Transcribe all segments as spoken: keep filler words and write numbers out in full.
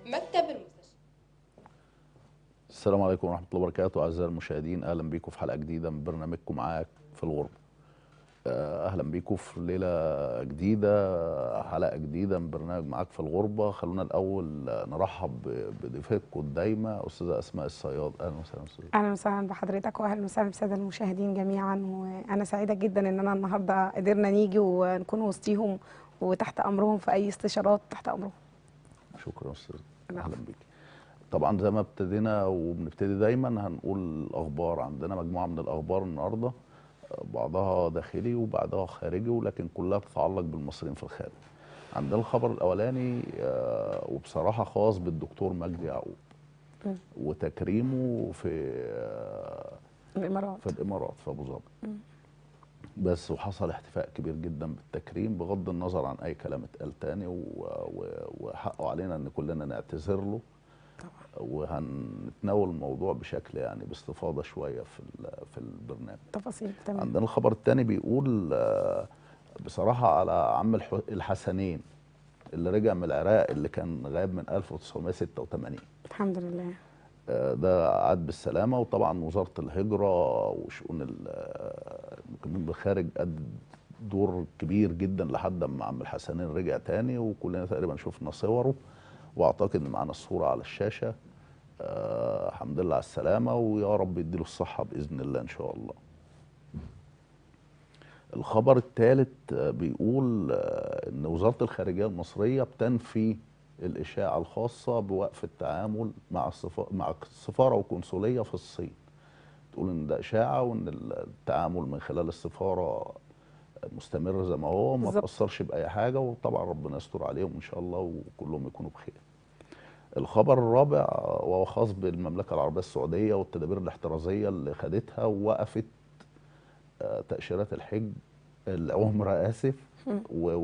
مكتب المستشفى. السلام عليكم ورحمة الله وبركاته. أعزائي المشاهدين، أهلا بيكم في حلقة جديدة من برنامجكم معاك في الغربة. أهلا بيكم في ليلة جديدة، حلقة جديدة من برنامج معاك في الغربة. خلونا الأول نرحب بضيفتكم الدايمة أستاذة أسماء الصياد. أهلا وسهلا أستاذة. اهلا وسهلا بحضرتك واهلا وسهلا بالساده المشاهدين جميعا، وانا سعيده جدا ان انا النهارده قدرنا نيجي ونكون وسطيهم وتحت امرهم في اي استشارات تحت امرهم. شكرا أستاذة، نعم. أهلا بيك. طبعا زي ما ابتدينا وبنبتدي دايما هنقول الأخبار. عندنا مجموعة من الأخبار النهارده، بعضها داخلي وبعضها خارجي، ولكن كلها تتعلق بالمصريين في الخارج. عندنا الخبر الاولاني آه، وبصراحه خاص بالدكتور مجدي يعقوب م. وتكريمه في آه، الامارات في الامارات في ابو ظبي. بس وحصل احتفاء كبير جدا بالتكريم بغض النظر عن اي كلام اتقال تاني، و- و- وحقه علينا ان كلنا نعتذر له. طبعا. وهنتناول الموضوع بشكل يعني باستفاضه شويه في ال- في البرنامج. تفاصيل. تمام. عندنا الخبر الثاني بيقول آه، بصراحه على عم الح- الحسنين اللي رجع من العراق، اللي كان غايب من ألف وتسعمائة وستة وثمانين. الحمد لله. آه، ده عاد بالسلامه. وطبعا وزاره الهجره وشؤون ال- آه، المقيمين بالخارج أدت دور كبير جدا لحد ما عم الحسنين رجع تاني، وكلنا تقريبا شفنا صوره، واعتقد ان معانا الصوره على الشاشه. آه، الحمد لله على السلامه، ويا رب يديله الصحه باذن الله ان شاء الله. الخبر الثالث بيقول آه، ان وزاره الخارجيه المصريه بتنفي الاشاعه الخاصه بوقف التعامل مع السفا- مع السفاره وقنصليه في الصين. تقول ان ده اشاعه، وان التعامل من خلال السفاره مستمر زي ما هو، ما بالظبط. تاثرش باي حاجه، وطبعا ربنا يستر عليهم ان شاء الله وكلهم يكونوا بخير. الخبر الرابع وهو خاص بالمملكه العربيه السعوديه والتدابير الاحترازيه اللي خدتها، ووقفت آه، تاشيرات الحج العمره اسف، م.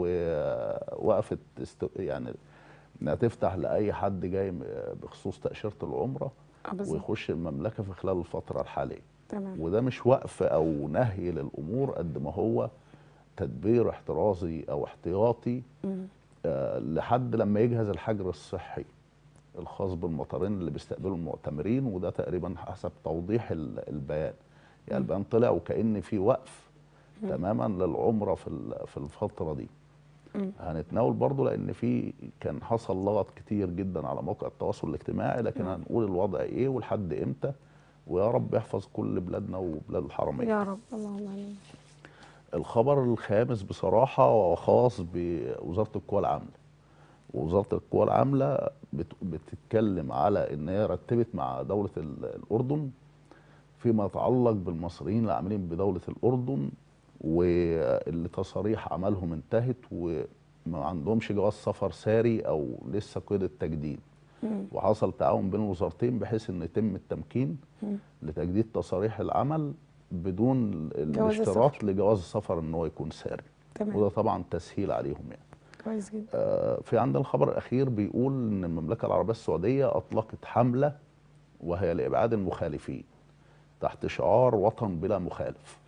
ووقفت است... يعني انها تفتح لاي حد جاي م- بخصوص تاشيره العمره اه بالظبط. ويخش المملكه في خلال الفتره الحاليه. تمام. وده مش وقف او نهي للامور قد ما هو تدبير احترازي او احتياطي م. آه، لحد لما يجهز الحجر الصحي الخاص بالمطارين اللي بيستقبلوا المعتمرين. وده تقريبا حسب توضيح ال- البيان، يعني م. البيان طلع وكأن في وقف م. تماما للعمره في ال- في الفتره دي. م. هنتناول برضو لان في كان حصل لغط كتير جدا على مواقع التواصل الاجتماعي، لكن نعم. هنقول الوضع ايه ولحد امتى، ويا رب يحفظ كل بلادنا وبلاد الحرمين. يا رب، اللهم امين. الخبر الخامس بصراحه وخاص بوزاره القوى العامله. ووزاره القوى العامله بت- بتتكلم على ان هي رتبت مع دوله ال- الاردن فيما يتعلق بالمصريين العاملين بدوله الاردن، واللي تصاريح عملهم انتهت وما عندهمش جواز سفر ساري او لسه قيد التجديد. م. وحصل تعاون بين الوزارتين بحيث ان يتم التمكين م. لتجديد تصاريح العمل بدون جواز الاشتراط السفر. لجواز السفر ان هو يكون ساري. تمام. وده طبعا تسهيل عليهم يعني. كويس جدا. آه، في عندنا الخبر الاخير بيقول ان المملكه العربيه السعوديه اطلقت حمله وهي لابعاد المخالفين تحت شعار وطن بلا مخالف.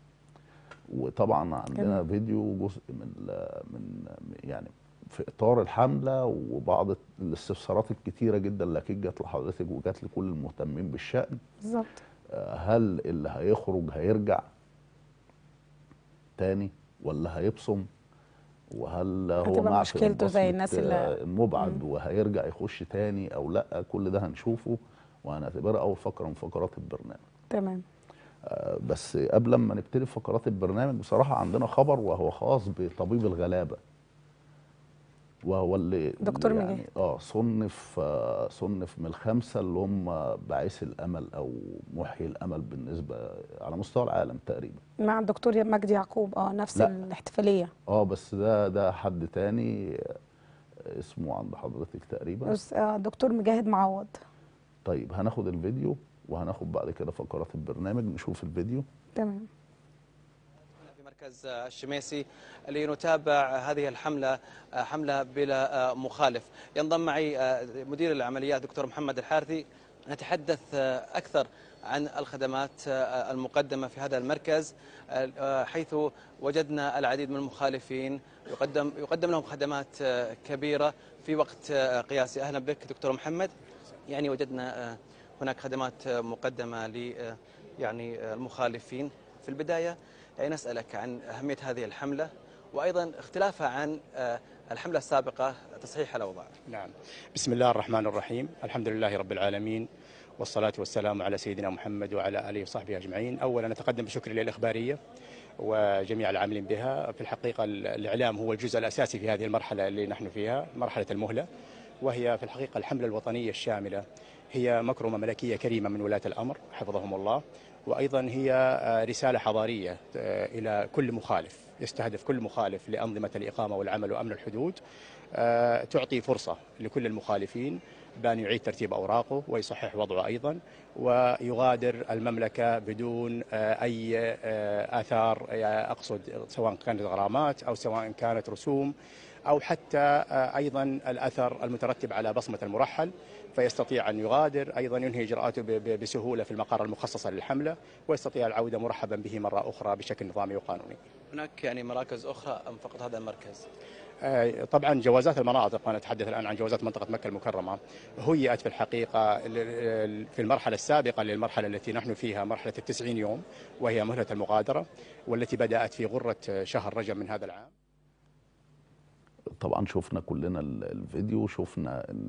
وطبعا عندنا جميل. فيديو جزء من من يعني في اطار الحمله، وبعض الاستفسارات الكتيره جدا اللي اكيد جات لحضرتك وجات لكل المهتمين بالشأن. بالظبط. آه، هل اللي هيخرج هيرجع تاني ولا هيبصم؟ وهل هو هتبقى معفي من مشكلته زي بصمة الناس اللي آه، المبعد وهيرجع يخش تاني او لا؟ كل ده هنشوفه وهنعتبرها اول فقره من فقرات البرنامج. تمام. آه، بس قبل ما نبتدي فقرات البرنامج بصراحه عندنا خبر وهو خاص بطبيب الغلابه، وهو اللي دكتور اللي مجاهد. يعني اه صنف آه صنف من الخمسه اللي هم باعثي الامل او محيي الامل بالنسبه على مستوى العالم تقريبا. مع الدكتور مجدي يعقوب، اه نفس لا الاحتفاليه. اه بس ده ده حد تاني آه، اسمه عند حضرتك تقريبا. بس آه دكتور مجاهد معوض. طيب هناخد الفيديو وهناخد بعد كده فقرات البرنامج. نشوف الفيديو. تمام. في مركز الشميسي لنتابع هذه الحملة، حملة بلا مخالف. ينضم معي مدير العمليات دكتور محمد الحارثي. نتحدث أكثر عن الخدمات المقدمة في هذا المركز، حيث وجدنا العديد من المخالفين يقدم يقدم لهم خدمات كبيرة في وقت قياسي. أهلا بك دكتور محمد. يعني وجدنا هناك خدمات مقدمة ل يعني المخالفين. في البداية يعني نسألك عن أهمية هذه الحملة وأيضا اختلافها عن الحملة السابقة تصحيح الأوضاع. نعم، بسم الله الرحمن الرحيم، الحمد لله رب العالمين، والصلاة والسلام على سيدنا محمد وعلى آله وصحبه أجمعين. أولا نتقدم بشكر للإخبارية وجميع العاملين بها. في الحقيقة الإعلام هو الجزء الأساسي في هذه المرحلة اللي نحن فيها، مرحلة المهلة، وهي في الحقيقة الحملة الوطنية الشاملة. هي مكرمة ملكية كريمة من ولاة الأمر حفظهم الله، وأيضا هي رسالة حضارية إلى كل مخالف، يستهدف كل مخالف لأنظمة الإقامة والعمل وأمن الحدود. تعطي فرصة لكل المخالفين بأن يعيد ترتيب أوراقه ويصحح وضعه أيضا، ويغادر المملكة بدون أي آثار، أقصد سواء كانت غرامات أو سواء كانت رسوم أو حتى أيضا الأثر المترتب على بصمة المرحل، فيستطيع أن يغادر أيضا، ينهي إجراءاته بسهولة في المقر المخصصة للحملة، ويستطيع العودة مرحبا به مرة أخرى بشكل نظامي وقانوني. هناك يعني مراكز أخرى أم فقط هذا المركز؟ طبعا جوازات المناطق، أنا أتحدث الآن عن جوازات منطقة مكة المكرمة، هيئت في الحقيقة في المرحلة السابقة للمرحلة التي نحن فيها، مرحلة التسعين يوم، وهي مهلة المغادرة، والتي بدأت في غرة شهر رجب من هذا العام. طبعا شفنا كلنا الفيديو، شفنا ان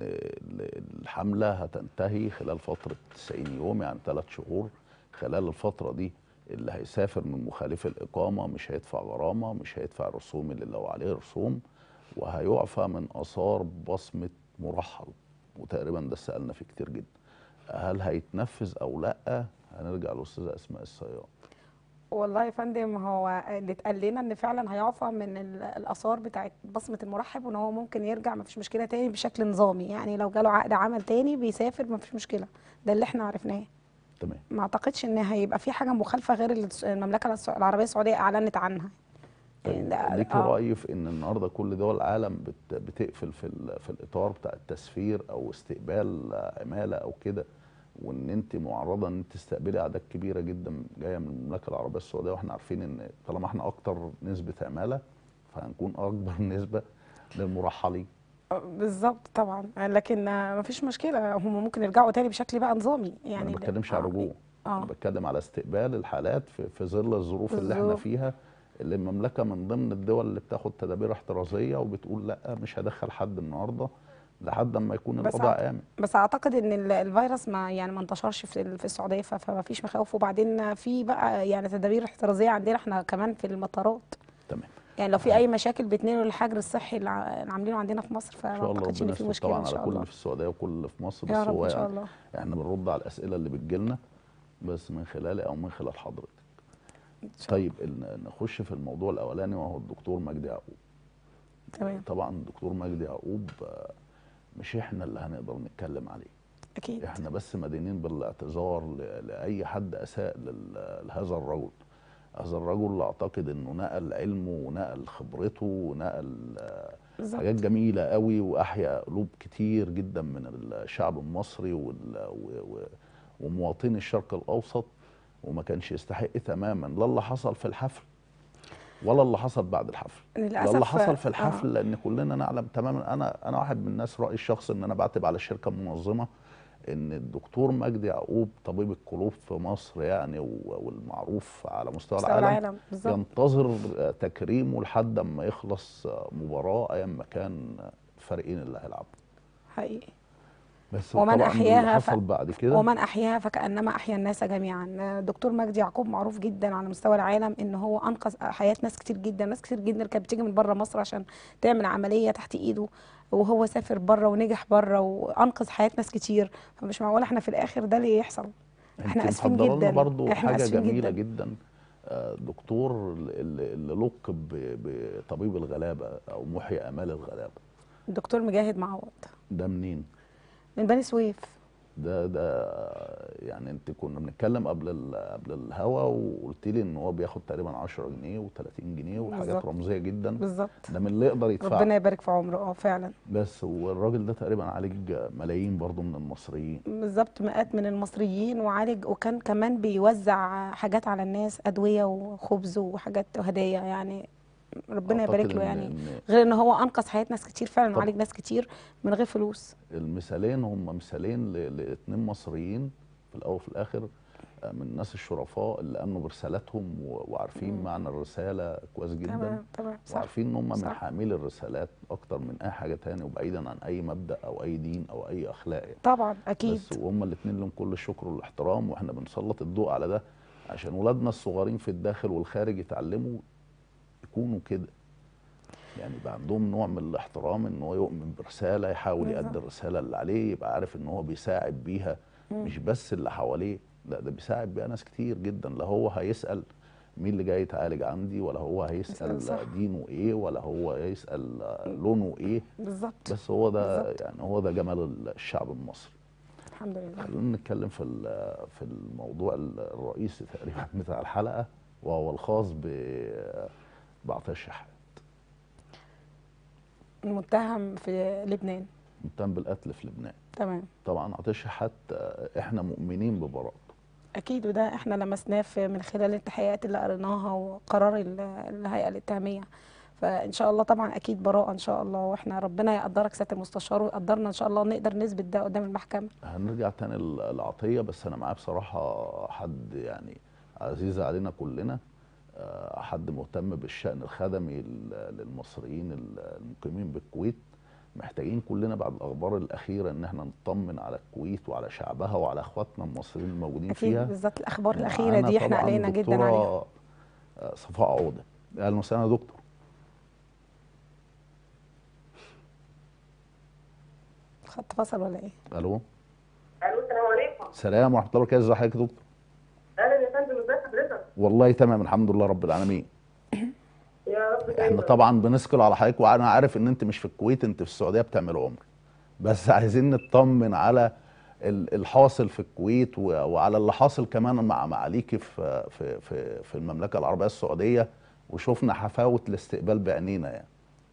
الحملة هتنتهي خلال فترة تسعين يوم، يعني ثلاث شهور. خلال الفترة دي اللي هيسافر من مخالف الإقامة مش هيدفع غرامة، مش هيدفع رسوم اللي لو عليه رسوم، وهيعفى من آثار بصمة مرحل. وتقريبا ده سألنا فيه كتير جدا، هل هيتنفذ أو لأ؟ هنرجع للأستاذة أسماء الصياد. والله يا فندم، هو اللي اتقال لنا ان فعلا هيعفى من الاثار بتاعت بصمه المرحب، وان هو ممكن يرجع ما فيش مشكله تاني بشكل نظامي، يعني لو جاله عقد عمل تاني بيسافر ما فيش مشكله. ده اللي احنا عرفناه. تمام. ما اعتقدش ان هيبقى في حاجه مخالفه غير اللي المملكه العربيه السعوديه اعلنت عنها. طيب ليك آه. رأي في ان النهارده كل دول العالم بت بتقفل في في الاطار بتاع التسفير او استقبال عماله او كده، وان انت معرضه ان انت تستقبلي اعداد كبيره جدا جايه من المملكه العربيه السعوديه، واحنا عارفين ان طالما احنا اكتر نسبه عماله فهنكون اكبر نسبه للمرحلين. بالظبط طبعا، لكن ما فيش مشكله، هم ممكن يرجعوا تاني بشكل بقى نظامي. يعني انا ما بتكلمش آه. على الرجوع، آه. انا بتكلم على استقبال الحالات في, في ظل الظروف اللي احنا فيها، اللي المملكه من ضمن الدول اللي بتاخد تدابير احترازيه وبتقول لا مش هدخل حد النهارده لحد اما يكون الوضع امن. بس اعتقد ان الفيروس ما يعني ما انتشرش في في السعوديه، فما فيش مخاوف. وبعدين في بقى يعني تدابير احترازيه عندنا احنا كمان في المطارات. تمام. يعني لو في اي مشاكل بيتنقلوا للحجر الصحي اللي عاملينه عندنا في مصر، فما اعتقدش ان في مشكله طبعا ان شاء على الله. كل في السعوديه وكل في مصر، يا بس رب هو ان شاء يعني الله احنا بنرد على الاسئله اللي بتجيلنا بس من خلالي او من خلال حضرتك. طيب نخش في الموضوع الاولاني وهو الدكتور مجدي يعقوب. تمام. طبعا الدكتور مجدي يعقوب مش احنا اللي هنقدر نتكلم عليه، اكيد احنا بس مدينين بالاعتذار لاي حد اساء لهذا الرجل. هذا الرجل اللي اعتقد انه نقل علمه ونقل خبرته ونقل بالزبط. حاجات جميله قوي، واحيا قلوب كتير جدا من الشعب المصري ومواطني الشرق الاوسط، وما كانش يستحق تماما لا اللي حصل في الحفل ولا اللي حصل بعد الحفل. للاسف اللي حصل في الحفل آه. لان كلنا نعلم تماما، انا انا واحد من الناس رايي الشخصي ان انا بعتب على الشركه المنظمه ان الدكتور مجدي يعقوب طبيب القلوب في مصر يعني والمعروف على مستوى العالم, العالم. ينتظر تكريمه لحد اما يخلص مباراه ايا ما كان الفريقين اللي هيلعبوا. حقيقي. بس ومن احياها حصل ف... بعد كده ومن احياها فكانما احيا الناس جميعا. الدكتور مجدي يعقوب معروف جدا على مستوى العالم ان هو انقذ حياه ناس كتير جدا، ناس كتير جدا كانت بتيجي من بره مصر عشان تعمل عمليه تحت ايده، وهو سافر بره ونجح بره وانقذ حياه ناس كتير. فمش معقول احنا في الاخر ده اللي يحصل. احنا اسفين جدا. برضو احنا حاجه اسفين جميله جدا, جدا. دكتور اللي, اللي لقب بطبيب الغلابه او محيي امال الغلابه، الدكتور مجاهد معوض. ده منين؟ من بني سويف. ده ده يعني انت كنا بنتكلم قبل قبل الهوا وقلت لي ان هو بياخد تقريبا عشرة جنيه وتلاتين جنيه وحاجات رمزيه جدا. بالظبط. ده من اللي يقدر يدفع. ربنا يبارك في عمره. اه فعلا. بس والراجل ده تقريبا عالج ملايين برضو من المصريين. بالظبط، مئات من المصريين، وعالج وكان كمان بيوزع حاجات على الناس، ادويه وخبز وحاجات وهدايا يعني. ربنا أعتقد يبارك له إن- يعني. إن- غير ان هو انقذ حياه ناس كتير فعلا طبعا. وعالج ناس كتير من غير فلوس. المثالين هم مثالين ل- لاتنين مصريين في الاول وفي الاخر، آه، من الناس الشرفاء اللي امنوا برسالتهم و- وعارفين مم. معنى الرساله كويس جدا، تمام تمام صح. وعارفين ان هم من صح. حاملي الرسالات اكتر من اي حاجه تاني، وبعيدا عن اي مبدا او اي دين او اي اخلاق يعني. طبعا اكيد. بس وهم الاثنين لهم كل الشكر والاحترام، واحنا بنسلط الضوء على ده عشان ولادنا الصغيرين في الداخل والخارج يتعلموا يكونوا كده، يعني يبقى عندهم نوع من الاحترام، ان هو يؤمن برساله، يحاول بالظبط. يؤدي الرساله اللي عليه، يبقى عارف ان هو بيساعد بيها مم. مش بس اللي حواليه، لا ده بيساعد بيها ناس كتير جدا. لا هو هيسال مين اللي جاي يتعالج عندي، ولا هو هيسال صح. دينه ايه، ولا هو هيسال لونه ايه، بالظبط. بس هو ده بالظبط. يعني هو ده جمال الشعب المصري. الحمد لله. خلينا نتكلم في ال- في الموضوع الرئيسي تقريبا بتاع الحلقه، وهو الخاص ب- بعطيه الشحات، المتهم في لبنان. متهم بالقتل في لبنان. تمام. طبعا عطيه الشحات آه، احنا مؤمنين ببراءته. اكيد، وده احنا لمسناه في- من خلال التحقيقات اللي قريناها وقرار ال- الهيئه الاتهاميه. فان شاء الله طبعا اكيد براءه ان شاء الله، واحنا ربنا يقدرك سياده المستشار ويقدرنا ان شاء الله نقدر نثبت ده قدام المحكمه. هنرجع تاني ل- لعطيه، بس انا معاه بصراحه حد يعني عزيز علينا كلنا، آه، حد مهتم بالشأن الخدمي لل- للمصريين المقيمين بالكويت. محتاجين كلنا بعد الاخبار الاخيره ان احنا نطمن على الكويت وعلى شعبها وعلى اخواتنا المصريين الموجودين اكيد فيها. بالذات الاخبار الاخيره معانا دي احنا طبعاً قلقنا جدا دكتورة، عليها. آه، صفاء عوده. اهلا وسهلا يا دكتور. خط فصل ولا ايه؟ الو. الو السلام عليكم. سلام ورحمه الله وبركاته. ازي حضرتك يا دكتور؟ اهلا يا فندم، ازي حضرتك؟ والله تمام الحمد لله رب العالمين. يا رب احنا دايما. طبعا بنثقل على حضرتك، وانا عارف ان انت مش في الكويت، انت في السعوديه بتعمل عمره، بس عايزين نطمن على ال- الحاصل في الكويت و- وعلى اللي حاصل كمان مع معاليكي في في في في المملكه العربيه السعوديه، وشفنا حفاوه الاستقبال بعينينا يعني.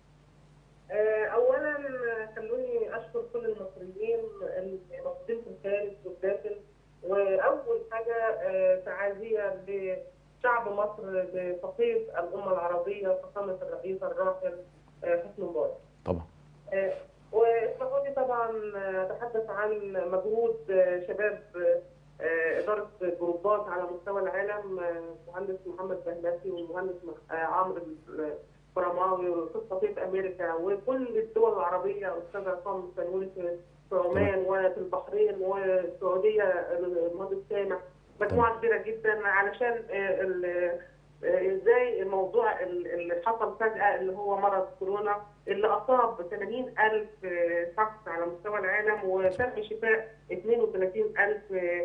آه، اولا خلوني اشكر كل المصريين الموجودين في الخارج والداخل، واول حاجه آه، تعازيه لشعب مصر بفقيد الامه العربيه فخامه الرئيس الراحل آه، حسني مبارك. طبعا. آه، واسمحوا لي طبعا اتحدث عن مجهود آه، شباب آه، اداره جروبات على مستوى العالم، آه، المهندس محمد بهلاسي والمهندس آه، عمرو الفرماوي والاستاذ خطيب امريكا وكل الدول العربيه، استاذ عصام السنوري في في عمان وفي البحرين والسعوديه المهندس سامح، مجموعه كبيره جدا علشان آه، ال- آه، ازاي الموضوع اللي حصل فجاه اللي هو مرض كورونا اللي اصاب ثمانين ألف شخص على مستوى العالم، وتم شفاء اثنين وثلاثين ألف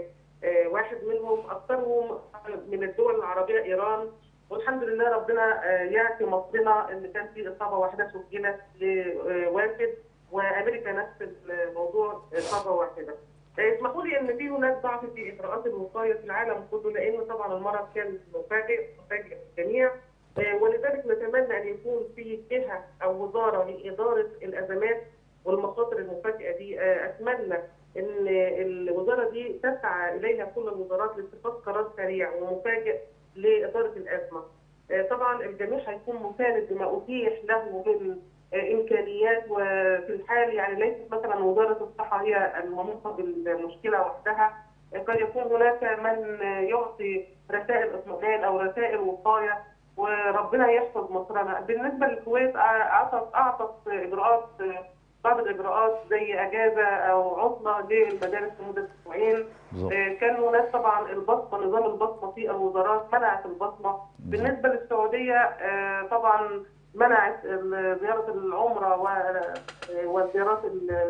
واحد منهم، اكثرهم من الدول العربيه ايران. والحمد لله ربنا يعطي مصرنا ان كان في اصابه واحده سجلت لواحد، وامريكا نفس الموضوع اصابه واحده. اسمحوا لي ان في هناك ضعف في اجراءات الوقايه في العالم كله، لان طبعا المرض كان مفاجئ مفاجئ للجميع، ولذلك نتمنى ان يكون في جهه او وزاره لاداره الازمات والمخاطر المفاجئه دي. اتمنى ان الوزاره دي تسعى اليها كل الوزارات لاتخاذ قرار سريع ومفاجئ لاداره الازمه. طبعا الجميع هيكون مساند بما اتيح له من امكانيات، وفي الحال يعني ليست مثلا وزاره الصحه هي المنوطه بالمشكله وحدها، قد يكون هناك من يعطي رسائل اطمئنان او رسائل وقايه، وربنا يحفظ مصرنا. بالنسبه للكويت اعطت اعطت اجراءات، بعض الاجراءات زي اجازه او عطله للمدارس لمده اسبوعين. كان هناك طبعا البصمه، نظام البصمه في الوزارات منعت البصمه. بالنسبه للسعوديه طبعا منعت زياره العمره والزيارات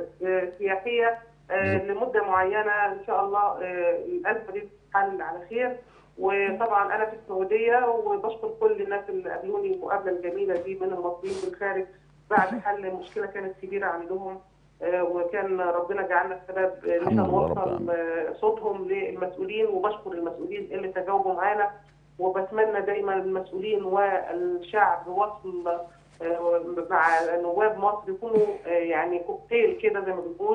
السياحيه لمده معينه. ان شاء الله الازمه دي تتحل على خير. وطبعا انا في السعوديه وبشكر كل الناس اللي قابلوني المقابله الجميله دي من المصريين في الخارج بعد حل مشكله كانت كبيره عندهم، وكان ربنا جعلنا السبب ان احنا نوصل صوتهم للمسؤولين، وبشكر المسؤولين اللي تجاوبوا معانا، وبتمنى دايما المسؤولين والشعب وصل مع نواب مصر يكونوا يعني كوكتيل كده زي ما بنقول،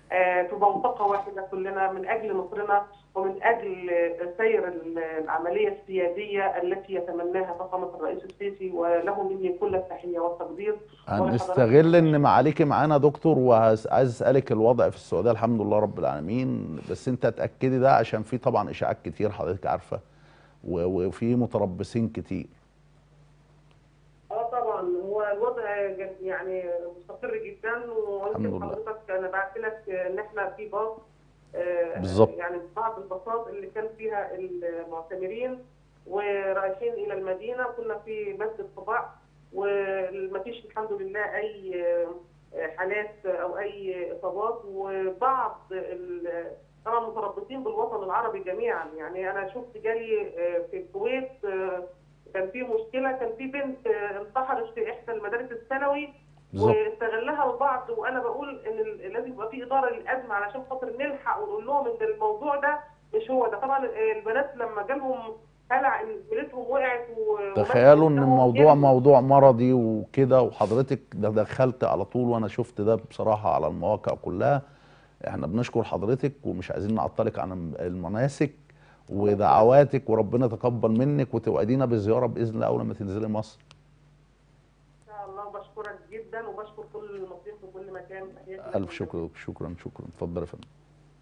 آه، في منطقه واحده كلنا من اجل مصرنا ومن اجل سير العمليه السياديه التي يتمناها فخامه الرئيس السيسي، وله مني كل التحيه والتقدير. هنستغل ان معاليكي معانا دكتور، وعايز اسالك الوضع في السعوديه الحمد لله رب العالمين، بس انت اتاكدي ده عشان في طبعا اشاعات كتير حضرتك عارفه، وفي متربصين كتير. اه طبعا هو الوضع يعني مستقر جدا، ويمكن حضرتك انا بعت لك ان احنا في باص بالظبط يعني بعض الباصات اللي كان فيها المعتمرين ورايحين الى المدينه، كنا في مسجد قباء وما فيش الحمد لله اي حالات او اي اصابات، وبعض طبعا متربصين بالوطن العربي جميعا. يعني انا شفت جالي في الكويت كان في مشكله، كان في بنت انتحرت في احدى المدارس الثانوي واستغلها البعض، وانا بقول ان لازم يبقى في اداره للازمه علشان خاطر نلحق ونقول لهم ان الموضوع ده مش هو ده. طبعا البنات لما جالهم هلع ان بنتهم وقعت تخيلوا ان الموضوع موضوع مرضي وكده، وحضرتك ده دخلت على طول وانا شفت ده بصراحه على المواقع كلها. احنا بنشكر حضرتك ومش عايزين نعطلك عن المناسك ودعواتك، وربنا يتقبل منك وتوعدينا بزياره باذن الله اول ما تنزلي مصر. ان شاء الله. بشكرك جدا وبشكر كل المصريين في كل مكان. الف شكر. شكرا شكرا. اتفضل يا فندم.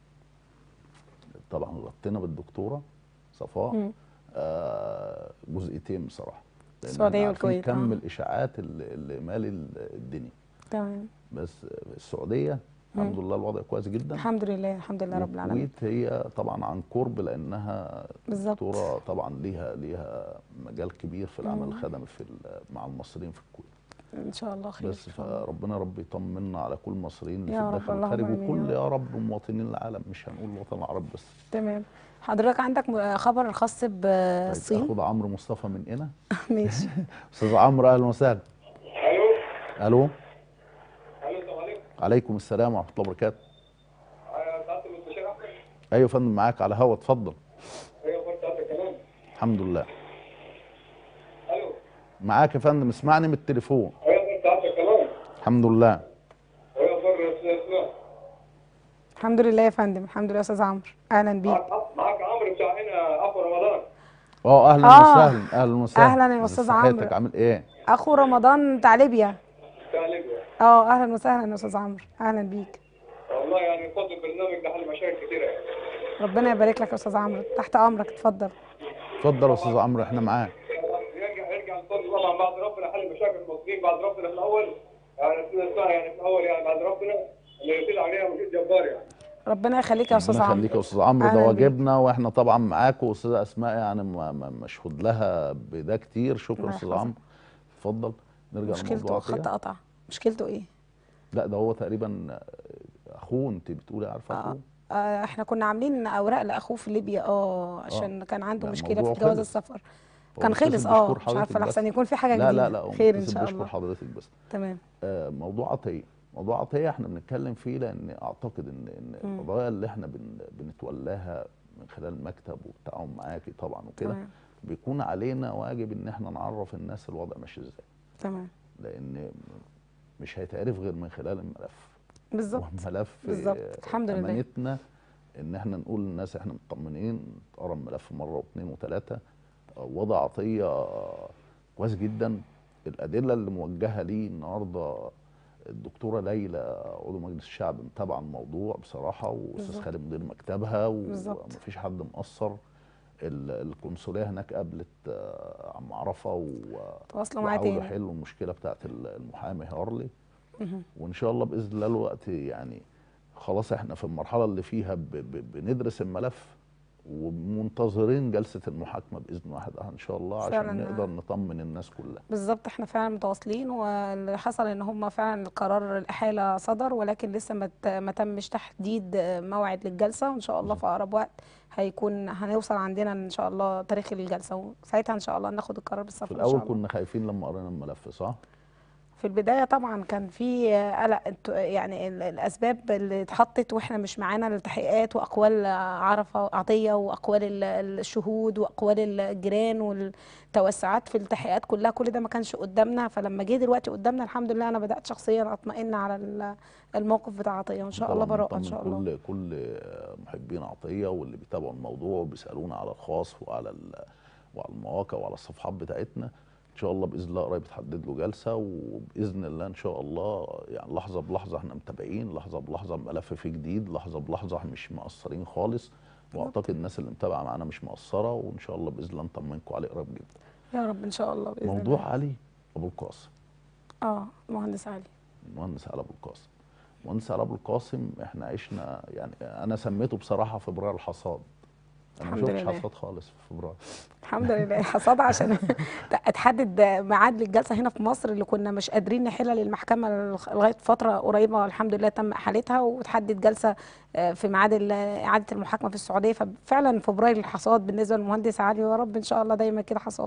طبعا غطينا بالدكتوره صفاء آه جزئيتين بصراحه، السعوديه والكويت كم آه. الاشاعات اللي, اللي مالي الدنيا. تمام. بس السعوديه الحمد لله الوضع كويس جدا الحمد لله الحمد لله رب العالمين. الكويت هي طبعا عن قرب لانها دكتوره طبعا ليها ليها مجال كبير في العمل الخدمي في مع المصريين في الكويت. ان شاء الله خير. بس فربنا رب يطمنا على كل المصريين اللي في الداخل والخارج وكل يا رب مواطنين العالم، مش هنقول الوطن العربي بس. تمام. حضرتك عندك خبر خاص بالصين؟ طيب اخد عمرو مصطفى من هنا. ماشي. استاذ عمرو اهلا وسهلا. الو. الو. الو السلام عليكم. عليكم السلام ورحمه الله وبركاته. سعاده المستشار احمد. ايوه يا فندم معاك على هوا اتفضل. ايوه سعاده الكلام. الحمد لله. الو. معاك يا فندم اسمعني من التليفون. ايوه سعاده الكلام. الحمد لله. ايوه فر اسماء. الحمد لله يا فندم. الحمد لله يا استاذ عمرو اهلا بيك. معاك عمرو بتاع هنا اخو رمضان. اه اهلا آه. وسهلا. اهلا وسهلا. اهلا يا استاذ عمرو. صحتك عامل ايه؟ اخو رمضان بتاع ليبيا. بتاع ليبيا. اه اهلا وسهلا يا استاذ عمرو اهلا بيك. والله يعني بفضل البرنامج ده حل مشاكل كتيره يعني. ربنا يبارك لك يا استاذ عمرو تحت امرك اتفضل. اتفضل يا استاذ عمرو احنا معاك. يرجع يرجع نصلي طبعا بعد ربنا حل مشاكل المصريين بعد ربنا في الاول يعني يعني في الاول يعني بعد ربنا اللي يطلع عليها مجيد جبار يعني. ربنا يخليك يا استاذ عمرو. ربنا يخليك يا استاذ عمرو ده واجبنا واحنا طبعا معاك، واستاذه اسماء يعني مشهود لها بده كتير. شكرا استاذ عمرو. اتفضل نرجع للموضوع. مشكلته خط قطع. مشكلته ايه؟ لا ده هو تقريبا اخوه انت بتقولي عارفه اخوه؟ آه. آه احنا كنا عاملين اوراق لاخوه في ليبيا اه عشان آه. كان عنده مشكله في جواز السفر. كان خلص اه مش عارفه لحسن يكون في حاجه لا جديده. لا لا خير ان شاء الله. بشكر حضرتك بس. تمام. آه موضوع عطيه موضوع عطيه احنا بنتكلم فيه لان اعتقد ان ان القضايا اللي احنا بن بنتولاها من خلال المكتب والتعاون معاكي طبعا وكده بيكون علينا واجب ان احنا نعرف الناس الوضع ماشي ازاي. تمام. لان مش هيتعرف غير من خلال الملف. بالظبط. والملف بالظبط الحمد لله. امانتنا ان احنا نقول للناس احنا مطمنين، تقرا الملف مره واثنين وثلاثه. وضع عطيه كويس جدا. الادله اللي موجهه ليه النهارده الدكتوره ليلى عضو مجلس الشعب متابعه الموضوع بصراحه، واستاذ خالد مدير مكتبها ومفيش حد مقصر. القنصليه هناك قابلت عم عرفه وتواصلوا معاه تاني يحلوا المشكله بتاعت المحامي هارلي. وان شاء الله باذن الله الوقت يعني خلاص احنا في المرحله اللي فيها ب ب بندرس الملف ومنتظرين جلسه المحاكمه باذن واحد ان شاء الله عشان نقدر نطمن الناس كلها. بالظبط احنا فعلا متواصلين، واللي حصل ان هم فعلا القرار الاحاله صدر ولكن لسه ما تمش تحديد موعد للجلسه، وان شاء الله في اقرب وقت هيكون هنوصل عندنا ان شاء الله تاريخ الجلسه، وساعتها ان شاء الله ناخد القرار بالصفر. في الاول كنا خايفين لما قرينا الملف صح؟ في البداية طبعا كان في قلق، يعني ال- الأسباب اللي اتحطت واحنا مش معانا التحقيقات وأقوال عرفة عطية وأقوال ال- الشهود وأقوال الجيران والتوسعات في التحقيقات كلها، كل ده ما كانش قدامنا. فلما جه دلوقتي قدامنا الحمد لله أنا بدأت شخصيا أطمئن على ال- الموقف بتاع عطية، وإن شاء الله طبعا براءة إن بنطمن شاء الله. كل كل محبين عطيه واللي بيتابعوا الموضوع وبيسالونا على الخاص وعلى ال- وعلى المواقع وعلى الصفحات بتاعتنا. ان شاء الله باذن الله قريب تحدد له جلسه، وباذن الله ان شاء الله يعني لحظه بلحظه احنا متابعين، لحظه بلحظه الملف فيه جديد، لحظه بلحظه احنا مش مقصرين خالص، واعتقد الناس اللي متابعه معانا مش مقصره، وان شاء الله باذن الله نطمنكم عليه قريب جدا. يا رب إن شاء الله بإذن موضوع الله. علي ابو القاسم، اه مهندس علي. المهندس علي ابو القاسم، المهندس علي ابو القاسم احنا عشنا يعني انا سميته بصراحه فبراير الحصاد. انا ما الحمد شفتش لله. حصاد خالص في فبراير. الحمد لله حصاد عشان اتحدد ميعاد للجلسه هنا في مصر اللي كنا مش قادرين نحلها للمحكمه لغايه فتره قريبه، الحمد لله تم احالتها وتحدد جلسه آه، في ميعاد ال- اعاده المحاكمه في السعوديه. ففعلا فبراير الحصاد بالنسبه للمهندس علي، ويا رب ان شاء الله دايما كده حصاد.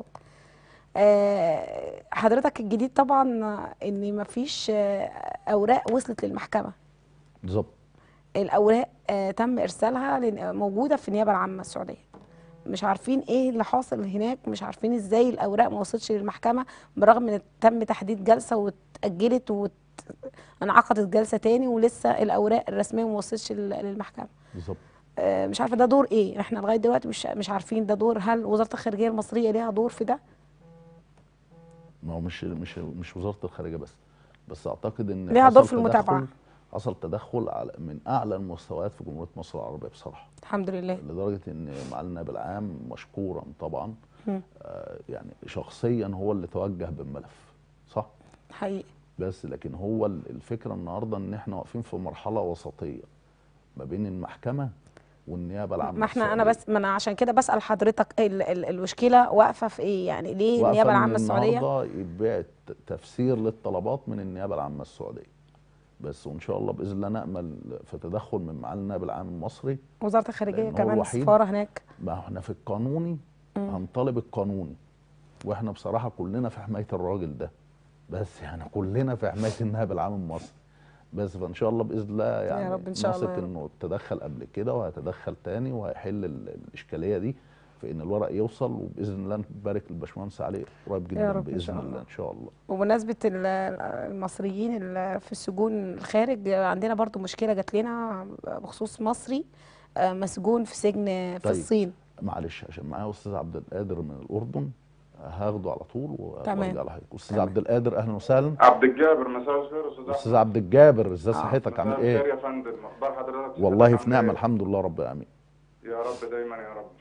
آه، حضرتك الجديد طبعا ان مفيش آه، اوراق وصلت للمحكمه. بالظبط. الاوراق آه، تم ارسالها لن- موجوده في النيابه العامه السعوديه. مش عارفين ايه اللي حاصل هناك، مش عارفين ازاي الاوراق ما وصلتش للمحكمه برغم ان تم تحديد جلسه واتاجلت وانعقدت جلسه تاني ولسه الاوراق الرسميه ما وصلتش لل- للمحكمه. بالظبط. آه، مش عارفه ده دور ايه، احنا لغايه دلوقتي مش مش عارفين ده دور، هل وزاره الخارجيه المصريه ليها دور في ده؟ ما هو مش مش مش وزاره الخارجيه بس، بس اعتقد ان ليها حصل دور في المتابعة. تدخل- حصل تدخل على من اعلى المستويات في جمهوريه مصر العربيه بصراحه، الحمد لله. لدرجه ان معالي النائب العام مشكورا طبعا مم. آه يعني شخصيا هو اللي توجه بالملف، صح؟ حقيقي. بس لكن هو ال- الفكره النهارده ان احنا واقفين في مرحله وسطيه ما بين المحكمه والنيابه العامه ما احنا انا السعودية. بس ما انا عشان كده بسال حضرتك ال ال المشكله واقفه في ايه، يعني ليه واقفة النيابه إن العامه السعوديه؟ النهارده يتباع ت- تفسير للطلبات من النيابه العامه السعوديه بس، وان شاء الله باذن الله نامل في تدخل من معالي النائب العام المصري. وزاره الخارجيه لأن هو كمان الوحيد. السفاره هناك. ما احنا في القانوني مم. هنطالب القانوني، واحنا بصراحه كلنا في حمايه الراجل ده، بس يعني كلنا في حمايه النائب العام المصري بس. فان شاء الله باذن الله يعني يا رب إن شاء الله نثق يا رب. انه تدخل قبل كده وهيتدخل تاني وهيحل ال- الاشكاليه دي في ان الورق يوصل، وباذن الله نبارك للباشمهندس علي قريب جدا رب إن باذن شاء الله الله. ان شاء الله. وبمناسبه ال- المصريين اللي في السجون الخارج، عندنا برضو مشكله جات لنا بخصوص مصري آه، مسجون في سجن في طيب. الصين. معلش عشان معايا استاذ عبد القادر من الاردن هاخده على طول تمام. وارجع لحضرتك. استاذ تمام. عبد القادر اهلا وسهلا. عبد الجابر مساء الخير استاذ استاذ احمد. عبد الجابر ازاي آه. صحتك عامل مساء الخير ايه؟ يا فندم، اخبار حضرتك؟ والله صحتك في نعمه عاملة الحمد لله رب العالمين. إيه؟ يا رب دايما يا رب.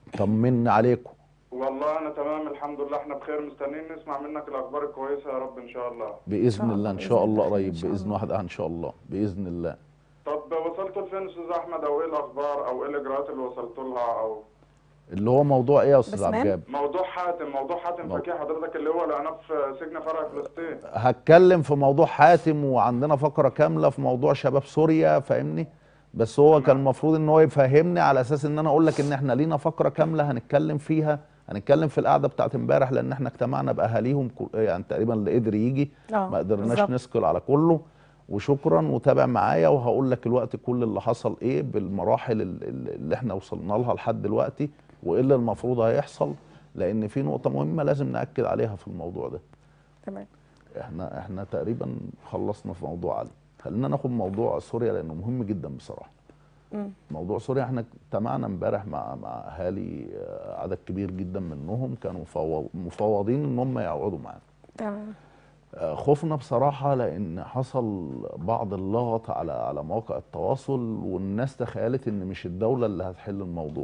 طمني عليكم. والله انا تمام الحمد لله، احنا بخير مستنيين نسمع منك الاخبار الكويسه يا رب ان شاء الله. باذن الله ان شاء الله بإذن قريب إن شاء باذن الله. واحد ان شاء الله باذن الله. طب وصلتوا لفين استاذ احمد، او ايه الاخبار او ايه الاجراءات اللي وصلتوا لها، او اللي هو موضوع ايه يا استاذ عبد بسمان؟ الجابر؟ موضوع حاتم موضوع حاتم مو- فكيه حضرتك اللي هو لقناه في سجن فرع فلسطين. هتكلم في موضوع حاتم وعندنا فقره كامله في موضوع شباب سوريا فاهمني، بس هو كان المفروض ان هو يفهمني على اساس ان انا اقول لك ان احنا لينا فقره كامله هنتكلم فيها، هنتكلم في القعده بتاعت امبارح لان احنا اجتمعنا باهاليهم كل- يعني تقريبا اللي قدر يجي آه، ما قدرناش بالظبط. نثقل على كله. وشكرا وتابع معايا وهقول لك الوقت كل اللي حصل ايه بالمراحل ال- ال- اللي احنا وصلنا لها لحد دلوقتي وايه اللي المفروض هيحصل، لان في نقطه مهمه لازم ناكد عليها في الموضوع ده. تمام. احنا احنا تقريبا خلصنا في موضوع علي، خلينا ناخد موضوع سوريا لانه مهم جدا بصراحه. مم. موضوع سوريا احنا اجتمعنا امبارح مع مع اهالي آه، عدد كبير جدا منهم كانوا مفوض- مفوضين ان هم يقعدوا معانا. تمام. آه، خفنا بصراحه لان حصل بعض اللغط على على مواقع التواصل والناس تخيلت ان مش الدوله اللي هتحل الموضوع.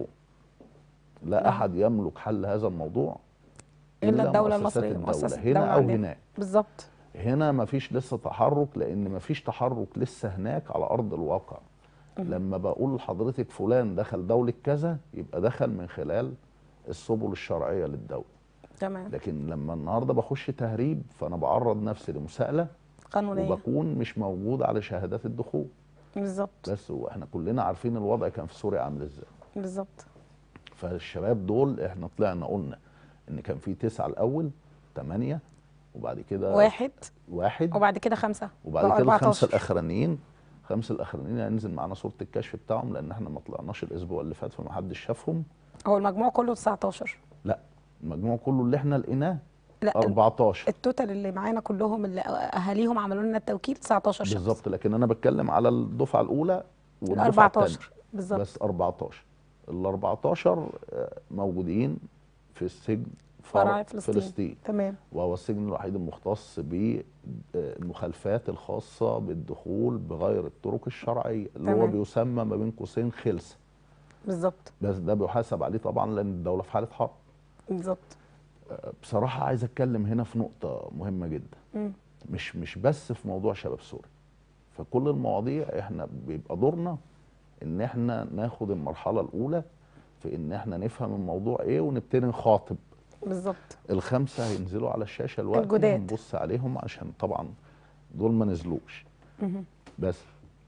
لا لا. احد يملك حل هذا الموضوع الا الدوله مؤسسات المصريه، الدولة، مؤسسه هنا الدولة او عندنا. هناك. بالظبط. هنا مفيش لسه تحرك لان مفيش تحرك لسه هناك على ارض الواقع. لما بقول لحضرتك فلان دخل دولة كذا يبقى دخل من خلال السبل الشرعية للدولة، تمام. لكن لما النهارده بخش تهريب فانا بعرض نفسي لمساءلة قانونيه. وبكون مش موجود على شهادات الدخول. بالظبط. بس واحنا كلنا عارفين الوضع كان في سوريا عامل ازاي. بالظبط. فالشباب دول احنا طلعنا قلنا ان كان في تسعة الاول، ثمانية، وبعد كده واحد واحد وبعد كده خمسه وبعد بقوا كده الخمسه أربعتاشر. الاخرانيين خمسه الاخرانيين هينزل معانا صوره الكشف بتاعهم، لان احنا ما طلعناش الاسبوع اللي فات فما حدش شافهم. هو المجموع كله تسعتاشر. لا، المجموع كله اللي احنا لقيناه لا، أربعتاشر التوتال اللي معانا كلهم اللي اهاليهم عملوا لنا التوكيل تسعتاشر شخص. بالظبط، لكن انا بتكلم على الدفعه الاولى ال والدفعه الثانيه أربعتاشر بالظبط. بس أربعتاشر. ال أربعتاشر موجودين في السجن فرع فلسطين, فلسطين. تمام. وهو السجن الوحيد المختص بالمخالفات الخاصه بالدخول بغير الطرق الشرعيه اللي تمام. هو بيسمى ما بين قوسين خلسه. بالظبط. بس ده بيحاسب عليه طبعا لان الدوله في حاله حرب. بالظبط. بصراحه عايز اتكلم هنا في نقطه مهمه جدا. م. مش مش بس في موضوع شباب سوريا، في كل المواضيع احنا بيبقى دورنا ان احنا ناخد المرحله الاولى في ان احنا نفهم الموضوع ايه ونبتدي نخاطب. بالظبط. الخمسه هينزلوا على الشاشه الوقت الجداد. نبص عليهم عشان طبعا دول ما نزلوش. م. بس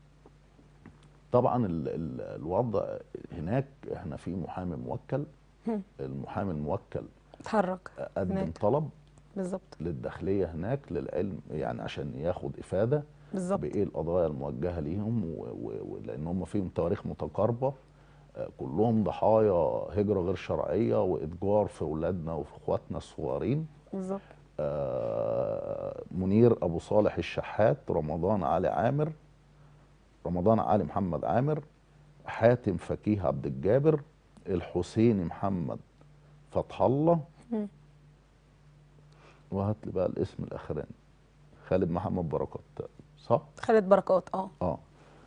طبعا ال ال الوضع هناك احنا في محامي موكل. م. المحامي الموكل اتحرك قدم هناك. طلب بالظبط. للداخليه هناك للعلم، يعني عشان ياخد افاده بالظبط. بايه القضايا الموجهه ليهم، ولان هم فيهم تواريخ متقاربه، كلهم ضحايا هجره غير شرعيه واتجار في اولادنا وفي اخواتنا الصغيرين. بالظبط. آه منير ابو صالح الشحات، رمضان علي عامر، رمضان علي محمد عامر، حاتم فكيه عبد الجابر، الحسيني محمد فتح الله، وهات لي بقى الاسم الاخراني، خالد محمد بركات، صح؟ خالد بركات. اه اه